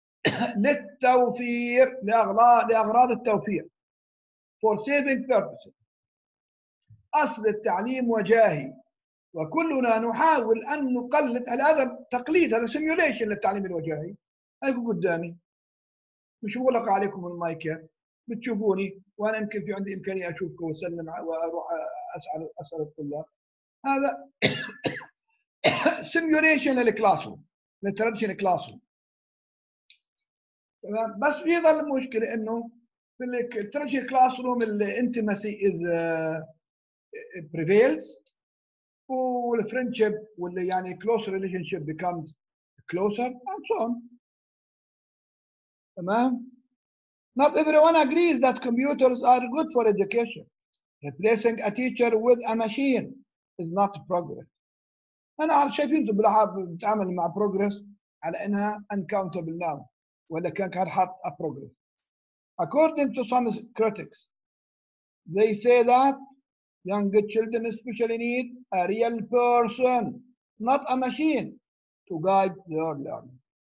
Speaker 1: للتوفير لاغراض لاغراض التوفير for saving purposes. اصل التعليم وجاهي وكلنا نحاول ان نقلد. هذا تقليد، هذا سيميوليشن للتعليم الوجاهي. هيكون قدامي مش مغلق عليكم المايكات بتشوفوني وانا يمكن في عندي امكانيه اشوفكم واسلم واروح اسال اسال الطلاب. هذا سيميوليشن للكلاس روم للتراديشنال كلاس روم. تمام. بس في ظل المشكله انه في التراديشنال كلاس روم الانتمسي از بريفيلز والفريندشيب واللي يعني close relationship becomes closer and so on. تمام. Not everyone agrees that computers are good for education. Replacing a teacher with a machine is not progress. أنا شايفين بتعامل مع progress على إنها uncountable now ولا كان كان حاط a progress. According to some critics, they say that young children especially need a real person, not a machine, to guide their learning.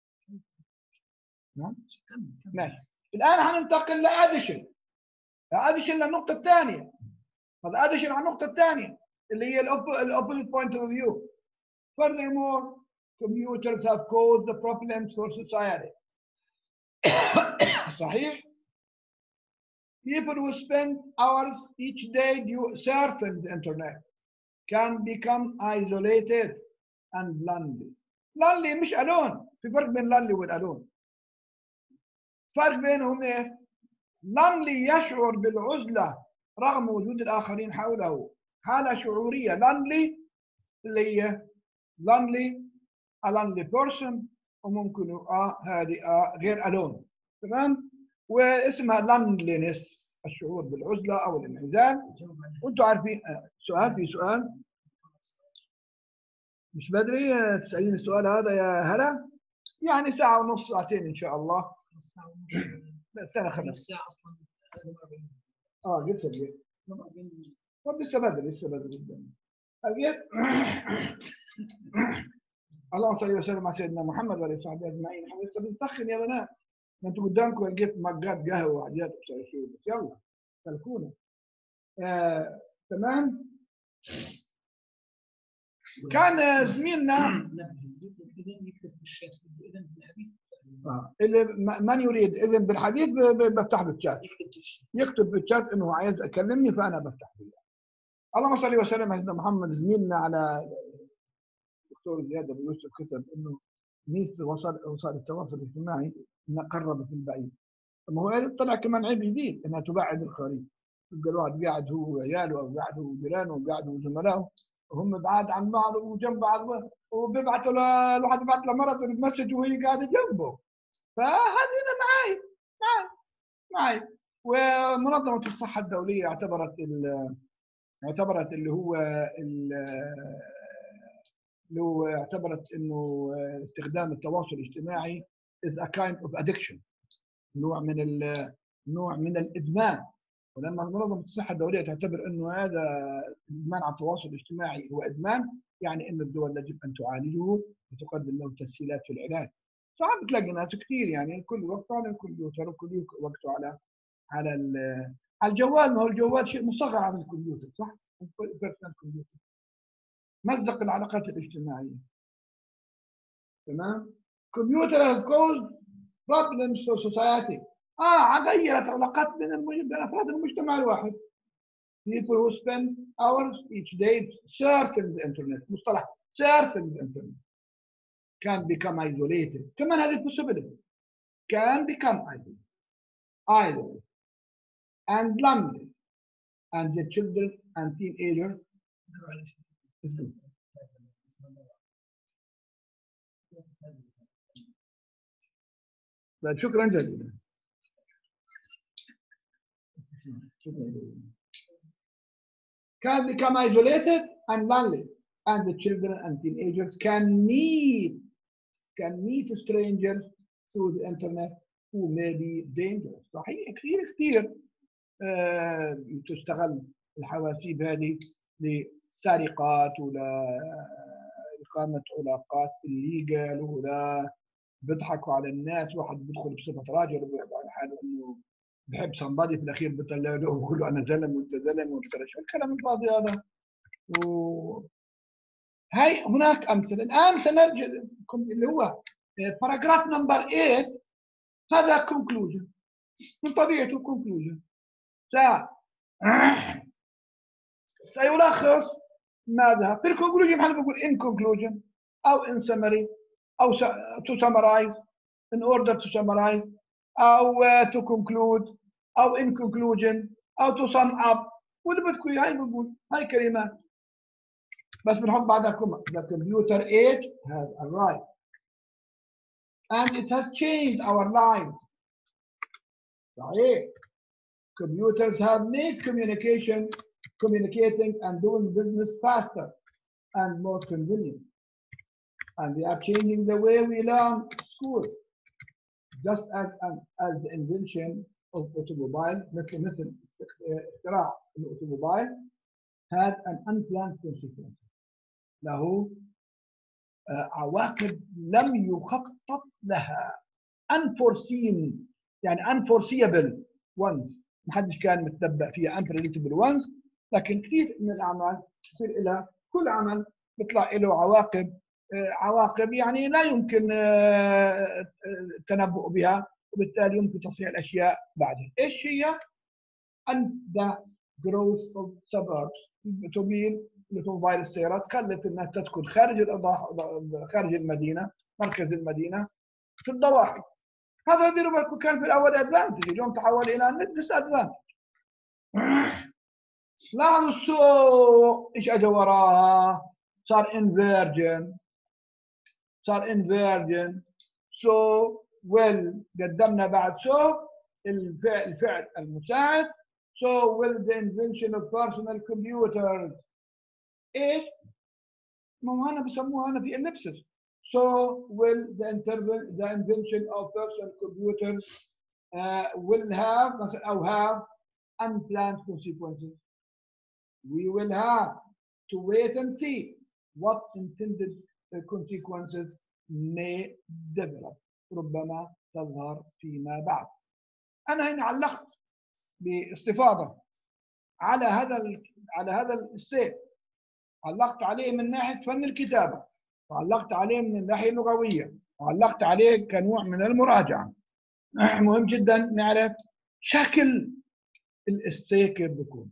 Speaker 1: ماشي. الآن هننتقل لأديشن. أديشن للنقطة الثانية. هذا أديشن على النقطة الثانية اللي هي الopposite point of view. Furthermore, computers have caused the problems for society. صحيح؟ People who spend hours each day surfing the internet can become isolated and lonely. Lonely مش alone. في فرق بين lonely و alone. فرق بينهم ايه؟ lonely يشعر بالعزلة رغم وجود الآخرين حوله. حالة شعورية. lonely اللي هي lonely a lonely person وممكن آه هذه آه غير alone. تمام؟ واسمها loneliness الشعور بالعزلة أو الانعزال. وأنتم عارفين سؤال في سؤال مش بدري تسألين السؤال هذا يا هلا؟ يعني ساعة ونص ساعتين إن شاء الله. سنة خمس ساعة أصلاً. آه لسه بدري. طب لسه بدري لسه بدري جدا. اللهم صل وسلم على سيدنا محمد وعلى آله وصحبه أجمعين. إحنا لسه بنسخن يا بنات. ما انتوا قدامكم لقيت مجات قهوه وعديات وشاي بس يلا سلكونا. آه، تمام. كان زميلنا
Speaker 3: يكتب في الشات اذن بالحديث.
Speaker 1: آه. اللي من يريد اذن بالحديث بفتح له الشات. يكتب في الشات انه عايز اكلمني فانا بفتح له. اللهم صل وسلم على سيدنا محمد. زميلنا على الدكتور زياد ابو يوسف كتب انه ميزه وصل وسائل التواصل الاجتماعي انها قربت البعيد. ما هو طلع كمان عيب جديد انها تبعد القريب. يبقى الواحد قاعد هو وعياله او قاعد هو وجيرانه وقاعد هو وزملائه وهم بعاد عن بعض وجنب بعض وبيبعثوا الواحد يبعث لمرته مسج وهي قاعده جنبه. فهذه انا معي معي معي. ومنظمه الصحه الدوليه اعتبرت اعتبرت اللي هو اللي هو اعتبرت انه استخدام التواصل الاجتماعي is a kind of addiction. نوع من نوع من الادمان. ولما منظمه الصحه الدوليه تعتبر انه هذا الادمان على التواصل الاجتماعي هو ادمان، يعني ان الدول يجب ان تعالجه وتقدم له تسهيلات في العلاج. ساعات بتلاقي ناس كثير يعني كل وقت على الكمبيوتر وكل وقته على على على الجوال. ما هو الجوال شيء مصغر عن الكمبيوتر صح؟ الكمبيوتر مزق العلاقات الاجتماعيه. تمام؟ كمبيوتر has caused problems for society. اه غيرت علاقات بين بين افراد المجتمع الواحد. people who spend hours each day surfing the internet. مصطلح surfing the internet can become isolated. كمان هذه possibility can become isolated, isolated and lonely, and the children and teenagers. شكرا جزيلا. Can become isolated and lonely, and the children and teenagers can meet can meet strangers through the internet who may be dangerous. صحيح كثير كثير آه تستغل الحواسيب هذه لسرقات ولا إقامة علاقات الليجال ولا بيضحكوا على الناس. واحد بيدخل بصفة راجل وبيعبر عن حاله إنه بحب صنبادي، في الأخير بيطلع له ويقول له أنا زلم وأنت زلم وأنت شو الكلام الفاضي هذا. و هاي هناك أمثلة. الآن سنرجع اللي هو باراجراف نمبر ثمانية. هذا conclusion من طبيعته conclusion. سيلخص ماذا؟ في الكونكلوجن احنا بنقول in conclusion أو in summary أو to summarize in order to summarize أو to conclude أو in conclusion أو to sum up. واللي بدكم إياه هاي بنقول هاي كلمات بس بنحط بعدها كوما. The computer age has arrived and it has changed our lives. صحيح. Computers have made communication, communicating and doing business faster and more convenient. And they are changing the way we learn school. Just as, as, as the invention of automobile, مثل مثل اختراع الأوتوموبايل had an unplanned consequence. له عواقب لم يخطط لها. Unforeseen يعني unforeseeable ones. ما حدش كان متنبأ فيها unpredictable ones. لكن كثير من الأعمال تصير لها، كل عمل بيطلع له عواقب عواقب يعني لا يمكن التنبؤ بها، وبالتالي يمكن تصحيح الأشياء بعدين. إيش هي؟ and the growth of suburbs. تميل لتوفير السيارات خلت الناس تسكن خارج الإضاحة خارج المدينة، مركز المدينة في الضواحي. هذا ديروا بالكم كان في الأول أدفانتج، اليوم تحول إلى ديس أدفانتج. لاحظوا السوق إيش أجا وراها؟ صار انفيرجن صار انفيرجن سو ويل قدمنا بعد سو الفعل الفعل المساعد. So will the invention of personal computers. إيش؟ ما هو هنا بسموها هنا في ellipsis. So will the the invention of personal computers uh, will have مثلا أو have unplanned consequences. We will have to wait and see what intended consequences may develop. ربما تظهر فيما بعد. أنا هنا علقت باستفاضة على هذا على هذا السيف. علقت عليه من ناحية فن الكتابة، وعلقت عليه من الناحية اللغوية، وعلقت عليه كنوع من المراجعة. مهم جدا نعرف شكل الإسي كيف بيكون.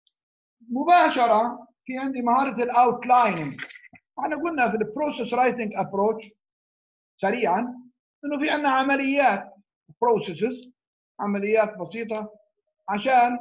Speaker 1: مباشرة في عندي مهارة الأوتلايننج. احنا قلنا في البروسيس رايتنج أبروتش سريعا إنه في عندنا عمليات بروسيسز، عمليات بسيطة عشان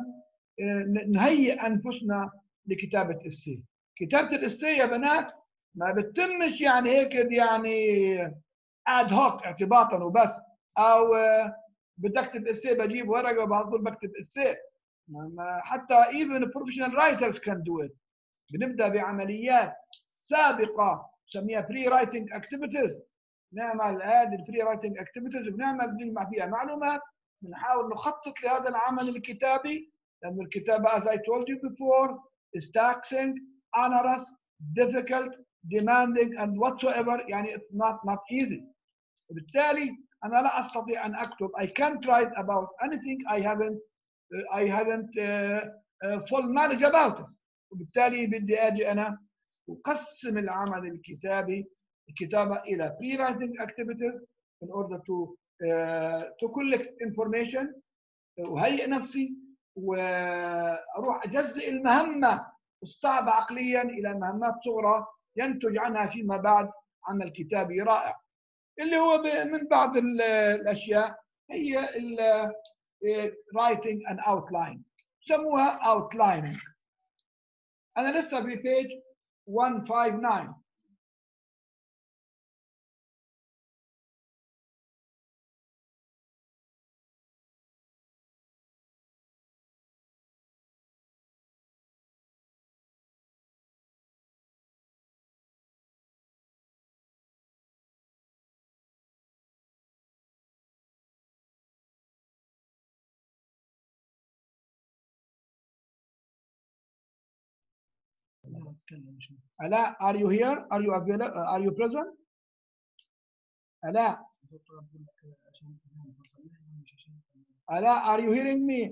Speaker 1: نهيئ أنفسنا لكتابة السي. كتابة السي يا بنات ما بتتمش يعني هيك يعني اد هوك اعتباطا وبس، او بدي اكتب اسي بجيب ورقه وبعد طول بكتب اسي. حتى even professional writers can do it. بنبدا بعمليات سابقه نسميها بري رايتنج اكتيفيتيز. نعمل هذه البري رايتنج اكتيفيتيز وبنعمل بنجمع فيها معلومات، بنحاول نخطط لهذا العمل الكتابي، لأن الكتابة as I told you before is taxing, onerous, difficult, demanding and whatsoever. يعني it's not not easy. وبالتالي أنا لا أستطيع أن أكتب. I can't write about anything I haven't uh, I haven't uh, uh, full knowledge about it. وبالتالي بدي أجي أنا أقسم العمل الكتابي الكتابة إلى free writing activities in order to uh, to collect information وهيئ نفسي واروح اجزئ المهمه الصعبه عقليا الى مهمات صغرى ينتج عنها فيما بعد عمل كتابي رائع، اللي هو من بعض الاشياء هي writing an outline، سموها outlining. انا لسه في page مئة وخمسة وخمسين. Ala, are you here? Are you available? Are you present? Ala. Ala, are you hearing me?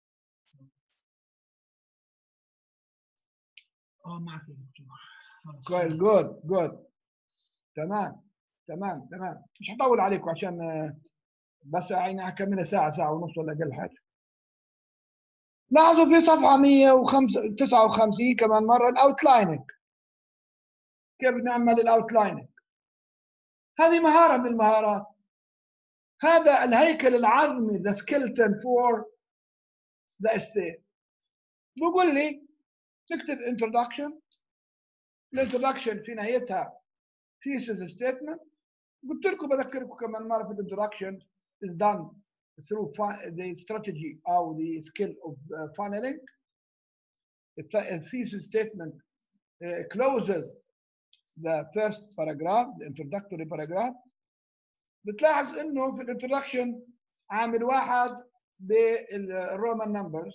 Speaker 3: اه معك يا دكتور.
Speaker 1: كويس، جود جود. تمام تمام تمام، مش هطول عليكم عشان بس يعني هكملها ساعة ساعة ونص ولا أقل حاجة. لاحظوا في صفحة مئة وتسعة وخمسين كمان مرة الاوتلايننج. كيف نعمل الاوتلايننج؟ هذه مهارة من المهارات. هذا الهيكل العظمي the skeleton for the essay. بقول لي تكتب introduction، الانترودكشن في نهايتها thesis statement. قلت لكم بذكركم كمان مرة في الانترودكشن is done through the strategy or the skill of uh, funneling. A thesis statement uh, closes the first paragraph, the introductory paragraph. بتلاحظ انه في الانترودكشن عامل واحد بالرومان نمبرز،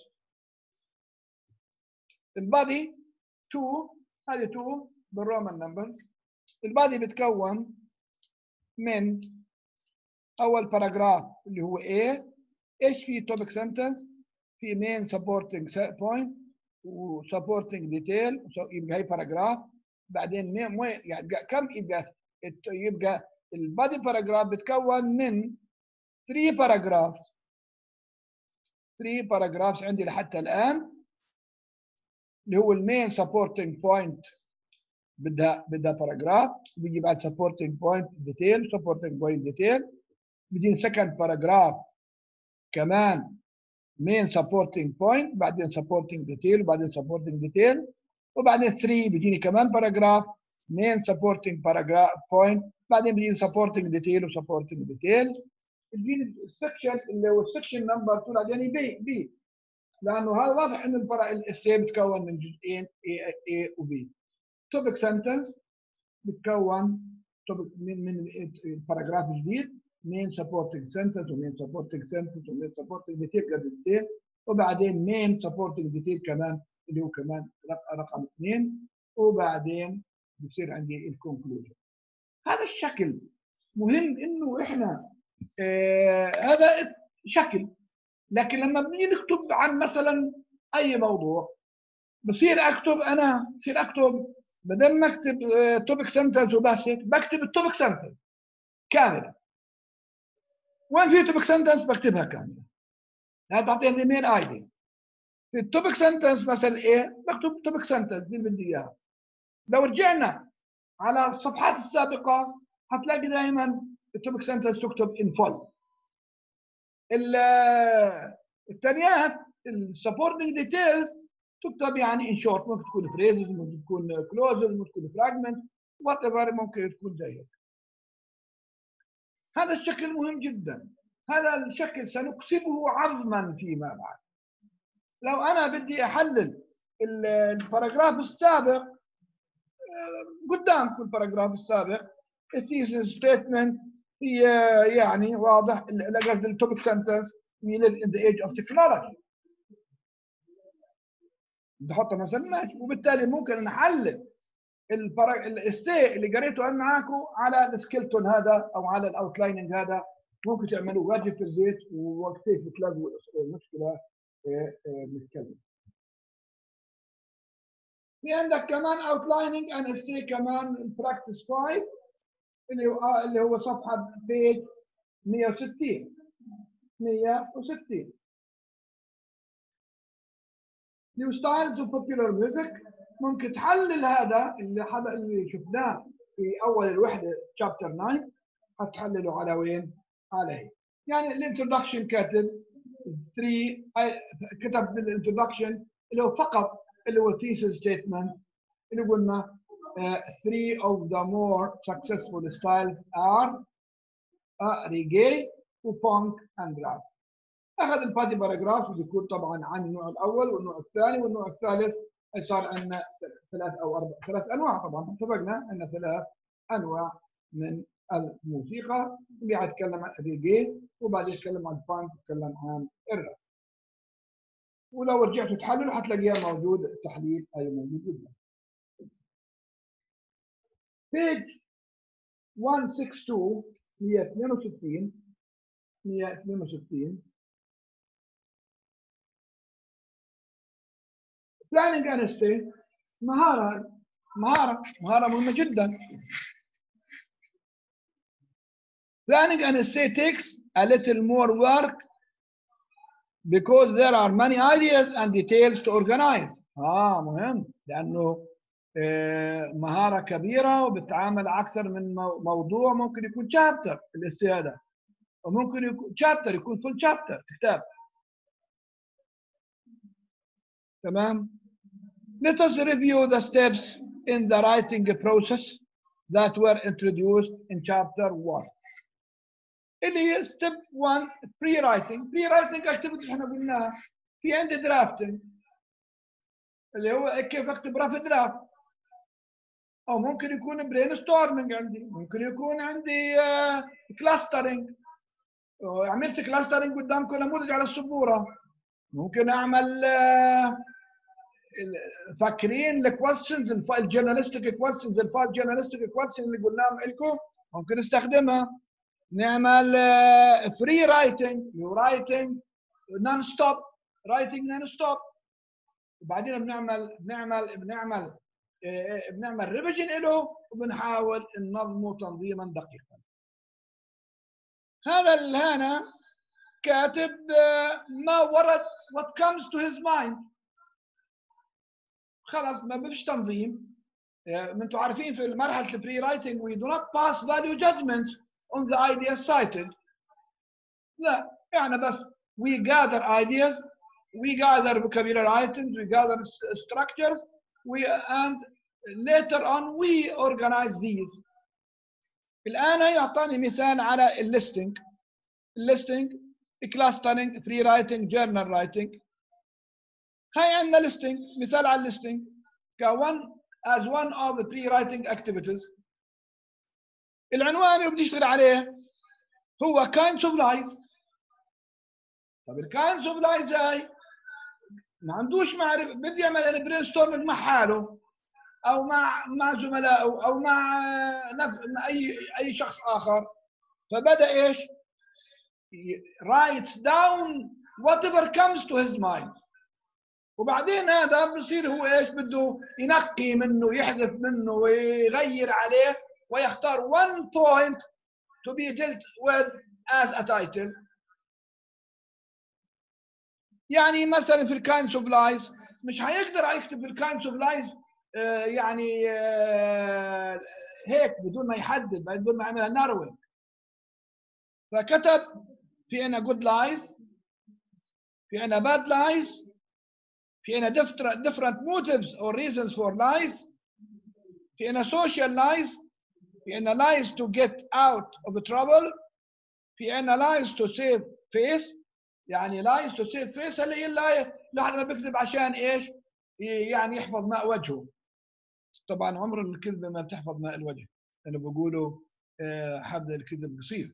Speaker 1: البادي اثنين، هذه اثنين بالرومان نمبرز. البادي بتكون من اول باراجراف اللي هو A، ايش في توبيك سنتنس، في مين سبورتنج بوينت وسبورتنج ديتيل، يبقى هي باراجراف. بعدين مين يعني كم يبقى يبقى البادي باراجراف بتكون من ثلاثة باراجراف، ثلاثة باراجرافز عندي لحتى الان، اللي هو المين سبورتنج بوينت بدها بدها باراجراف، بيجي بعد سبورتنج بوينت ديتيل، سبورتنج بوينت ديتيل، بيجي سكند باراجراف كمان مين سبورتنج بوينت، بعدين سبورتنج ديتيل، وبعدين سبورتنج ديتيل، وبعدين ثلاثة بيجيني كمان باراجراف مين سبورتنج باراجراف بوينت، بعدين بيجي سبورتنج ديتيل وسبورتنج ديتيل. بيجيني السكشن اللي هو السكشن نمبر اثنين يعني بي بي، لانه هذا واضح انه الاسي بتكون من جزئين A A و B. توبيك سنتنس بتكون توبيك من من باراجراف جديد، مين سبورتنج سنتنس ومين سبورتنج سنتنس ومين سبورتنج ديتيل قبل ديتيل، وبعدين مين سبورتنج ديتيل كمان اللي هو كمان رقم اثنين، وبعدين بصير عندي الكونكلوجن. هذا الشكل مهم انه احنا آه هذا شكل، لكن لما بنيجي نكتب عن مثلا اي موضوع بصير اكتب انا بصير اكتب بدل ما اكتب توبيك سنتنس وبس بكتب التوبيك سنتنس كامله. وين في توبيك سنتنس بكتبها كامله، هذا تعطيني مين ايدي. في التوبيك سنتنس مثلا ايه بكتب توبيك سنتنس دي اللي بدي اياها. لو رجعنا على الصفحات السابقه هتلاقي دائما التوبيك سنتنس تكتب ان فول. الثانيات السبورتنج ديتيلز تكتب يعني ان شورت، ممكن تكون فريزز، ممكن تكون كلوزز، ممكن تكون فراجمنت، وات ايفر ممكن تكون زي هيك. هذا الشكل مهم جدا، هذا الشكل سنكسبه عظما فيما بعد. لو انا بدي احلل الباراجراف السابق قدامكم، الباراجراف السابق الثيسيس ستيتمنت هي يعني واضح قصد التوبيك سنتنس we live in the age of technology، بدي احطها مثلا ماشي، وبالتالي ممكن نحلل السي اللي قريته انا معاكم على السكيلتون هذا او على الاوتلايننج هذا، ممكن تعملوه واجب في البيت ووقتين بتلاقوا المشكله نتكلم. في عندك كمان اوتلايننج ان السي كمان البراكتس خمسة اللي هو اللي هو صفحه بيج مئة وستين مئة وستين. new styles of popular music. ممكن تحلل هذا اللي حدا اللي شفناه في اول الوحده chapter nine، هتحلله على وين؟ على هي. يعني الانترودكشن كاتب ثلاثة، كتب بالانترودكشن اللي هو فقط اللي هو thesis statement اللي قلنا uh, three of the more successful styles are uh, reggae وpunk and rap. اخذ البادي باراجراف وذكر طبعا عن النوع الاول والنوع الثاني والنوع الثالث. صار عندنا ثلاث او اربع ثلاث انواع. طبعا اتفقنا ان ثلاث انواع من الموسيقى، اللي هيتكلم عن الريجي وبعدين يتكلم عن البانك ويتكلم عن الراب. ولو رجعتوا تحللوا حتلاقيها موجود التحليل اي موجود جدا. page مئة واثنين وستين مئة واثنين وستين planning and essay. مهارة مهارة مهارة مهمة جدا. Planning and essay takes a little more work because there are many ideas and details to organize. آه مهم لأنه آه مهارة كبيرة وبتعامل أكثر من موضوع. ممكن يكون chapter الإسي هذا، وممكن يكون chapter يكون full chapter كتاب. تمام. Let us review the steps in the writing process that were introduced in chapter one. اللي هي step one pre-writing. pre-writing activity احنا قلناها. في عندي drafting اللي هو كيف اكتب رف درافت، او ممكن يكون brainstorming عندي، ممكن يكون عندي uh, clustering. عملت clustering قدامكم نموذج على السبوره. ممكن اعمل uh, فاكرين الكويستشنز الجورنالستيك كويستشنز الفايف جورنالستيك كويستشنز اللي قلناهم لكم؟ ممكن نستخدمها. نعمل فري رايتنج، يو رايتنج نون ستوب، رايتنج نون ستوب. وبعدين بنعمل بنعمل بنعمل بنعمل ريفيجن له وبنحاول ننظمه تنظيما دقيقا. هذا اللي هنا كاتب ما ورد what comes to his mind. خلاص ما فيش تنظيم. ما انتم عارفين في مرحله البري رايتنج we do not pass value judgments on the ideas cited. لا يعني بس we gather ideas, we gather vocabulary items, we gather structures, we and later on we organize these. الان يعطاني مثال على الليستنج. الليستنج clustering, free writing, journal writing. هاي عندنا listing، مثال على listing كone as one of the pre-writing activities. العنوان اللي بدي اشتغل عليه هو kinds of lies. طب ال kinds of lies هاي ما عندوش معرفة، بدي يعمل انا برين ستورمينج مع حاله او مع مع زملائه او مع نف... مع اي اي شخص اخر. فبدا ايش؟ writes down whatever comes to his mind. وبعدين هذا بصير هو ايش بده ينقي منه، يحذف منه ويغير عليه ويختار one point to be dealt with as a title. يعني مثلا في الكايندز اوف لايز مش هيقدر يكتب في الكايندز اوف لايز يعني آه هيك بدون ما يحدد، بدون ما يعملها ناروينج. فكتب في عنا good lies، في عنا bad lies، في عنا different motives or reasons for lies، في عنا social lies، في عنا lies to get out of trouble، في عنا lies to save face. يعني lies to save face اللي هي الواحد ما بيكذب عشان ايش؟ يعني يحفظ ماء وجهه. طبعا عمر الكذبه ما بتحفظ ماء الوجه، لانه بيقولوا حبل الكذب قصير.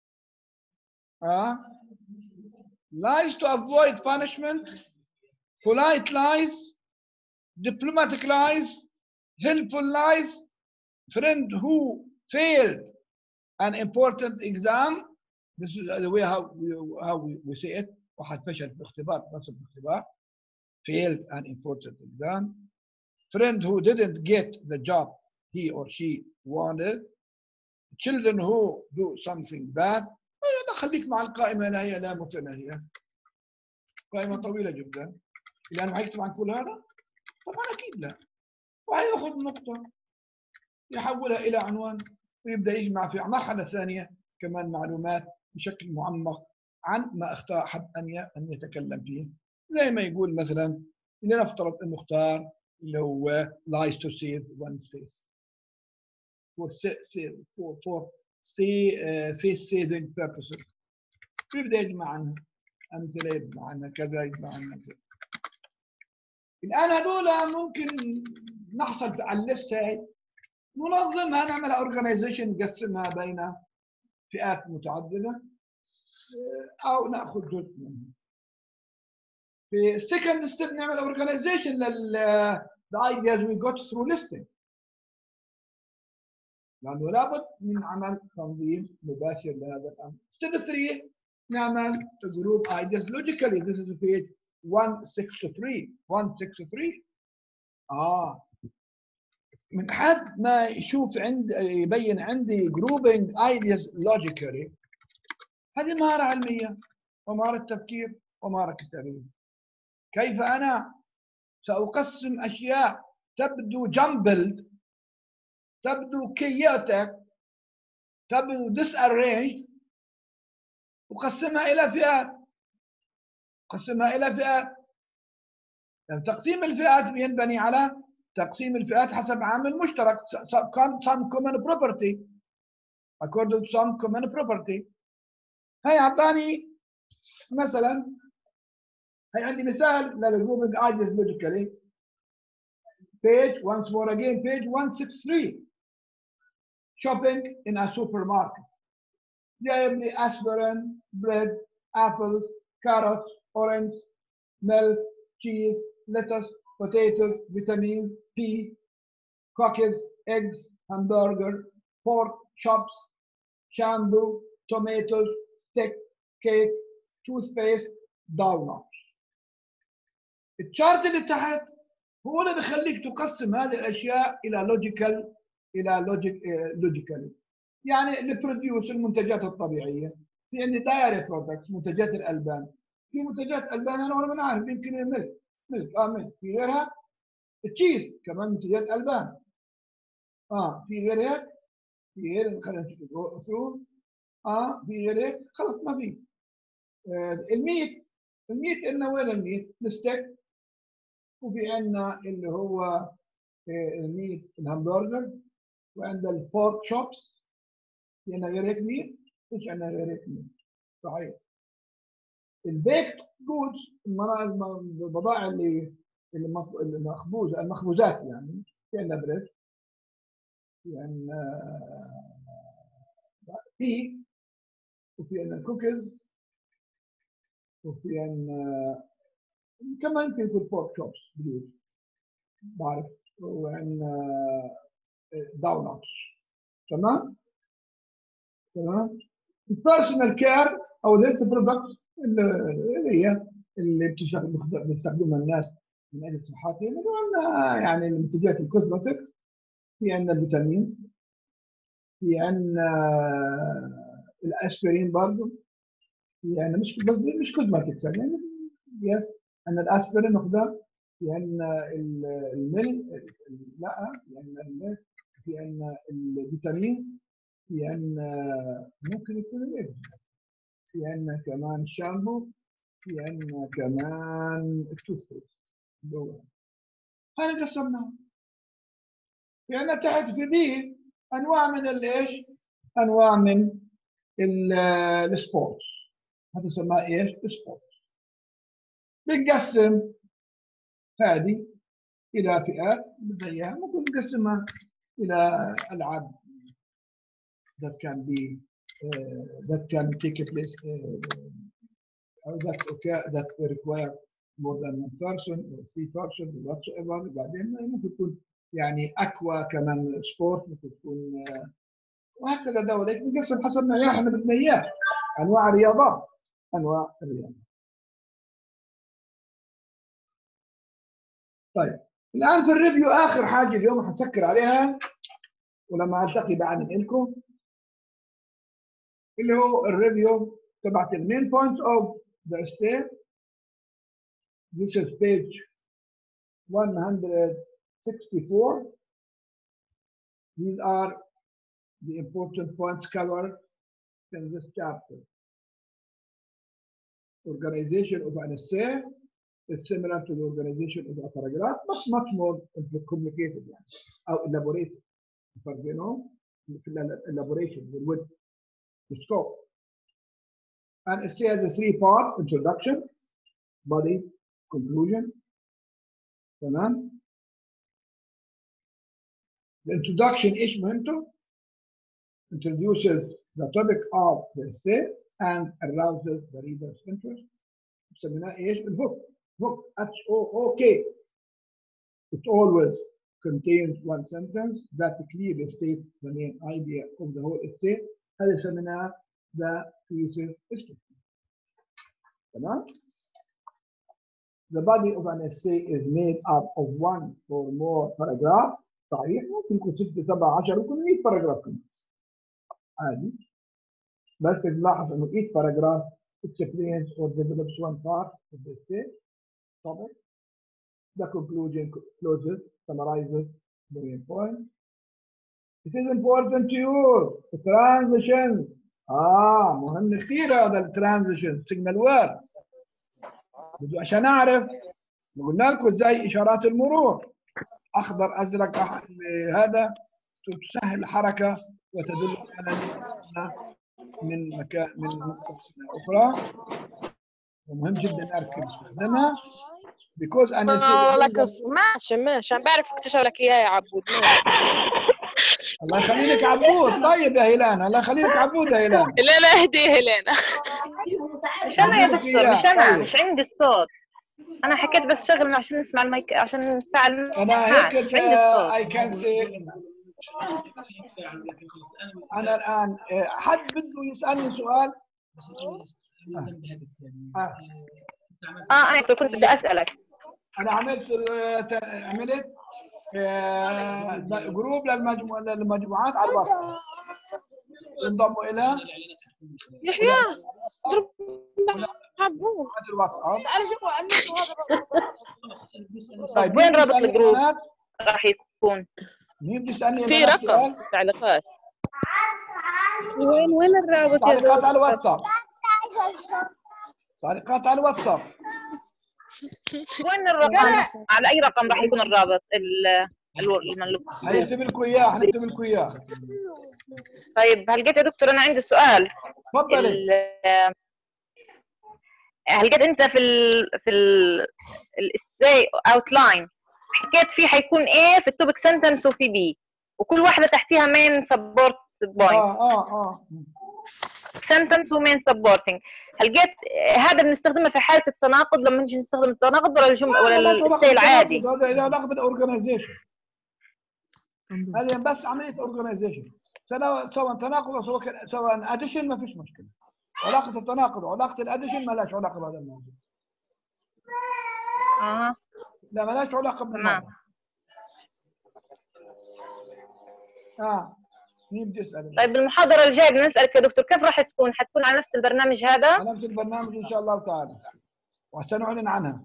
Speaker 1: اه lies to avoid punishment، polite lies، diplomatic lies، helpful lies، friend who failed an important exam. This is the way how we, how we, we say it. واحد فشل في اختبار، نصب اختبار. failed an important exam. Friend who didn't get the job he or she wanted. Children who do something bad. خليك مع القائمة لا هي لا متناهية. قائمة طويلة جدا. لانه حيكتب عن كل هذا؟ طبعا اكيد لا. وهياخذ نقطه يحولها الى عنوان ويبدا يجمع في المرحله الثانيه كمان معلومات بشكل معمق عن ما اختار حب ان ان يتكلم فيه. زي ما يقول مثلا لنفترض انه اختار اللي هو lies to save one's face for for for say face saving purposes. يبدا يجمع عنها امثله، يجمع عنها كذا، يجمع عنها كذا. الان هذول ممكن نحصل على الليست هاي ننظمها، نعمل اورجنايزيشن نقسمها بين فئات متعدده او ناخذ جزء منها. في السكند ستيب نعمل اورجنايزيشن لل the ideas we got through listing، لانه لابد من عمل تنظيم مباشر لهذا الامر. ستيب ثلاثة نعمل جروب ideas logically. This is page one sixty-three. one sixty-three اه من حد ما يشوف عند يبين عندي grouping ideas logically، هذه مهارة علمية ومهارة تفكير ومهارة كتابية. كيف أنا سأقسم أشياء تبدو jumbled، تبدو chaotic، تبدو disarranged، أقسمها إلى فئات، أقسمها إلى فئات. يعني تقسيم الفئات ينبني على تقسيم الفئات حسب عامل مشترك some common property according to some common property. هي أعطاني مثلا، هي عندي مثال للجروبنج ideas logically page once more again page one sixty-three shopping in a supermarket. جايب لي aspirin, bread, apples, carrots, orange, milk, cheese, lettuce, potatoes, vitamin P, cookies, eggs, hamburger, pork chops, shampoo, tomatoes, steak, cake, toothpaste, donuts. الشارت اللي تحت هو اللي بيخليك تقسم هذه الاشياء الى لوجيكال الى لوجيك لوجيكالي. يعني البروديوس المنتجات الطبيعيه، في عندي دايري برودكتس منتجات الالبان، في منتجات البان انا ولا ما عارف يمكن ملك ملك اه ملك، في غيرها التشيز كمان منتجات البان. اه في غير هيك، في غير خلينا نشوف ثرو اه في غير هيك خلص ما في. آه الميت، الميت انه وين الميت؟ الستيك، وفي عندنا اللي هو آه الميت الهمبرجر، وعندنا البورك شوبس، في عندنا غير هيك ميت، مش عندنا غير هيك ميت. صحيح. البيكت جودز البضائع اللي المخبوزه المخبوزات، يعني في عندنا بريد، في عندنا في وفي عندنا كوكيز، وفي عندنا كمان يمكن يكون بورك شوبس بلوز بعرف، وعندنا داونتس. تمام؟ تمام؟ البيرسونال كير او الهيلث برودكتس اللي هي اللي بيستخدمها الناس من اجل صحتهم، وعندنا يعني المنتجات الكوزمتيك، في عندنا الفيتامينز، في عندنا الاسبرين برضه، يعني مش بس مش كوزمتيك يعني يس، عندنا الاسبرين ناخذها، في عندنا الميل لا في عندنا الميل، في عندنا الفيتامينز، في عندنا ممكن يكون ايه، في عندنا كمان الشامبو، في عندنا كمان التوثبيست. هذه قسمناها. في عندنا تحت في بي انواع من الايش؟ انواع من السبورتس، هذا يسمى ايش؟ السبورتس. بنقسم هذه الى فئات زيها، ممكن نقسمها الى العاب that can be uh, that can take place uh, that okay that require more than one person or three person or whatsoever. بعدين ممكن تكون يعني اكوا كمان سبورت، ممكن تكون uh, وهكذا دولة نقسم حسب ما احنا بدنا اياه، انواع الرياضات، انواع الرياضات. طيب الان في الريفيو اخر حاجه اليوم حنسكر عليها ولما التقي بعد لكم، اللي هو الريفيو تبعت المين بوينت اوف ذا ستيت This is page one hundred sixty-four. These are the important points covered in this chapter. Organization of an essay is similar to the organization of a paragraph, but much more complicated يعني, أو elaborated. You know, elaboration with the scope. An essay has a three parts: introduction, body, conclusion. تمام. The introduction إيش مهمته؟ Introduces the topic of the essay and arouses the reader's interest. سميناه إيش؟ الهوك. Hook. H O O K. It always contains one sentence that clearly states the main idea of the whole essay. هذا سميناه the thesis structure. تمام. The body of an essay is made up of one or more paragraphs. صحيح ممكن يكون ستة سبعة عشرة يكون مية باراجراف كمان عادي. بس تلاحظ انه each paragraph explains or develops one part of the essay topic. The conclusion closes, summarizes the main point. It is important to use the transition. اه مهم كثير هذا الترانزيشن signal word. عشان اعرف قلنا لكم زي اشارات المرور اخضر ازرق هذا تسهل الحركه وتدل على من مكان من نقطه اخرى ومهم جدا اركب استخدمها because انا
Speaker 8: اه لك ماشي ماشي عم بعرف اكتشف لك اياه يا عبود.
Speaker 1: الله يخلي لك عبود. طيب يا هيلانا الله يخلي لك عبود يا هيلانا.
Speaker 9: هيلانا اهدي هيلانا.
Speaker 2: مش انا يا دكتور مش انا مش عندي الصوت. انا حكيت بس شغل عشان نسمع المايك عشان نفعل.
Speaker 1: انا هيك اي كان سي. انا الان حد بده يسالني سؤال.
Speaker 2: اه, آه انا كنت بدي اسالك.
Speaker 1: انا عملت عملت جروب للمجموعة للمجموعات على الواتساب انضموا الى
Speaker 8: يحيى ضرب عبود
Speaker 1: على الواتساب.
Speaker 2: طيب وين رابط الجروب راح يكون؟
Speaker 1: مين بده يسالني
Speaker 9: في رقم تعليقات.
Speaker 8: وين وين الرابط يا
Speaker 1: تعليقات على الواتساب. تعليقات على الواتساب.
Speaker 2: وين الرقم؟ على اي رقم راح يكون الرابط المملوك؟
Speaker 1: هنكتب لكم اياه هنكتب لكم اياه.
Speaker 2: طيب هل جيت يا دكتور انا عندي سؤال.
Speaker 1: تفضلي.
Speaker 2: هل جيت انت في ال في الاساي اوتلاين حكيت فيه حيكون ايه في التوبك سنتنس وفي بي وكل واحده تحتيها مين سبورت بوينت.
Speaker 1: اه اه اه
Speaker 2: سنتنس ومين سبورتنج. هل جيت هذا بنستخدمه في حاله التناقض لما نجي نستخدم التناقض ولا الجمله ولا الاساي العادي؟
Speaker 1: هذا له علاقه بالاورجنايزيشن. هذه بس عمليه اورجنايزيشن سواء تناقض او سواء سواء اديشن ما فيش مشكله. علاقه التناقض وعلاقه الاديشن ما لهاش علاقه بهذا الموضوع.
Speaker 2: اها
Speaker 1: لا ما لهاش علاقه بالموضوع. اه مين بده يسال؟
Speaker 2: طيب المحاضره الجايه بنسالك يا دكتور كيف راح تكون؟ حتكون على نفس البرنامج هذا؟
Speaker 1: على نفس البرنامج ان شاء الله تعالى وسنعلن عنها.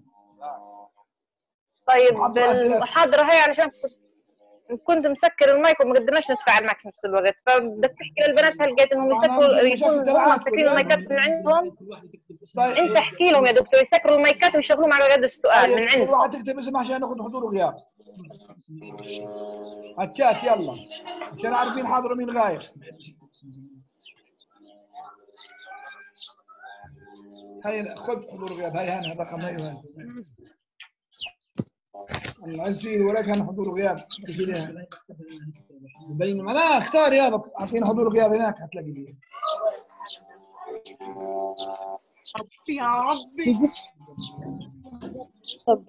Speaker 2: طيب المحاضره هي علشان كنت مسكر المايك وما قدرناش نتفاعل معك في نفس الوقت فبدك تحكي للبنات هل لقيت انهم يسكروا يكونوا هم مسكرين المايكات من عندهم. طيب انت احكي لهم يا دكتور يسكروا المايكات ويشغلوهم على قد السؤال من عندهم.
Speaker 1: كل واحد تكتب اسمه عشان ناخذ حضور وغياب. الشات يلا عشان عارفين مين حاضر ومين غايب. هاي خذ حضور وغياب. هاي هنا الرقم هاي هاي العزيز ولك هنا حضور وغياب بينما لا اختار يابا اعطينا حضور وغياب هناك حتلاقي لي.
Speaker 8: ربي يا ربي. طب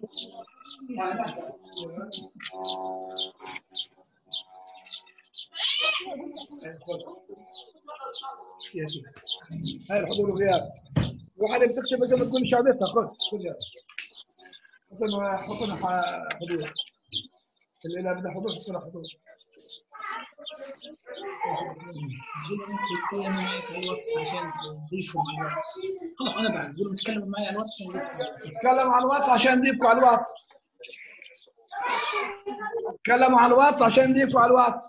Speaker 1: هاي الحضور وغياب. واحد بتكتب بس ما تكون شهادتها خذ خذ حطنا حطنا حضور اللي لا بده حضور حطنا حضور.
Speaker 3: تتكلموا معي على الواتس عشان تضيفوا على الواتس. خلاص انا بعد قولوا تتكلموا معي على الواتس.
Speaker 1: تكلموا على الواتس عشان نضيفكم على الواتس. تكلموا على الواتس عشان نضيفكم على الواتس.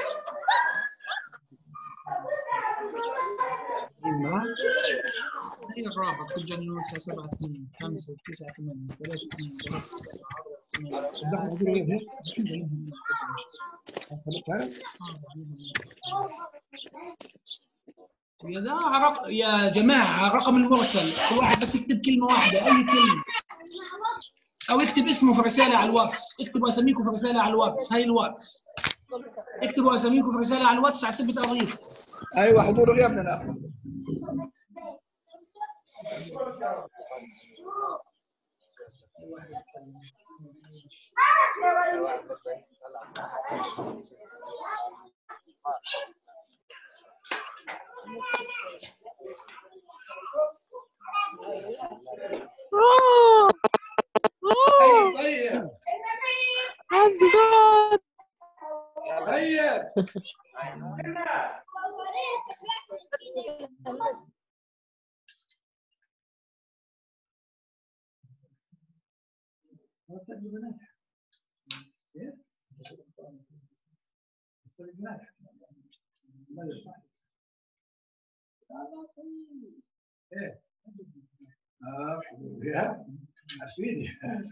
Speaker 3: هي الرابط تجنن الساعة سبعة اثنين خمسة تسعة ثمانية ثلاثة اثنين ثلاثة تسعة يا جماعة يا جماعة الرقم المرسل كل واحد بس يكتب كلمة واحدة أي كلمة أو يكتب اسمه في رسالة على الواتس. اكتبوا أساميكم في رسالة على الواتس. هاي الواتس اكتبوا أساميكم في رسالة على الواتس على سبيل التضييف.
Speaker 1: أيوة حضور غيابنا الأخ. طيب طيب
Speaker 8: أزغد
Speaker 1: طيب ايه اه يا عفيدي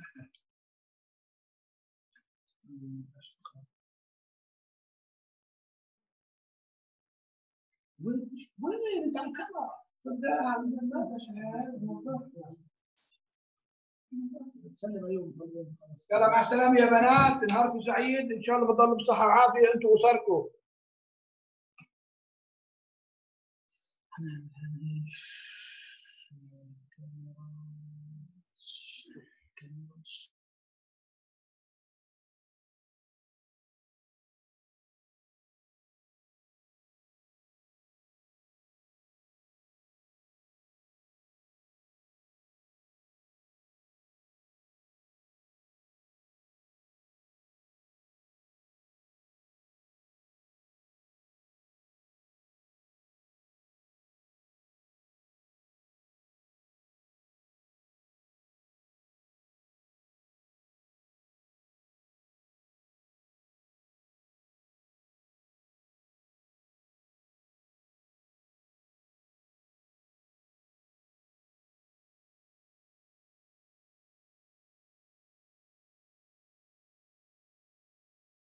Speaker 1: وين انت الكاميرا؟ صدقها عند الناس عشان سلم عليهم. يلا مع السلامه يا بنات، نهاركم سعيد ان شاء الله بتضلوا بصحه وعافيه انتم واسركم.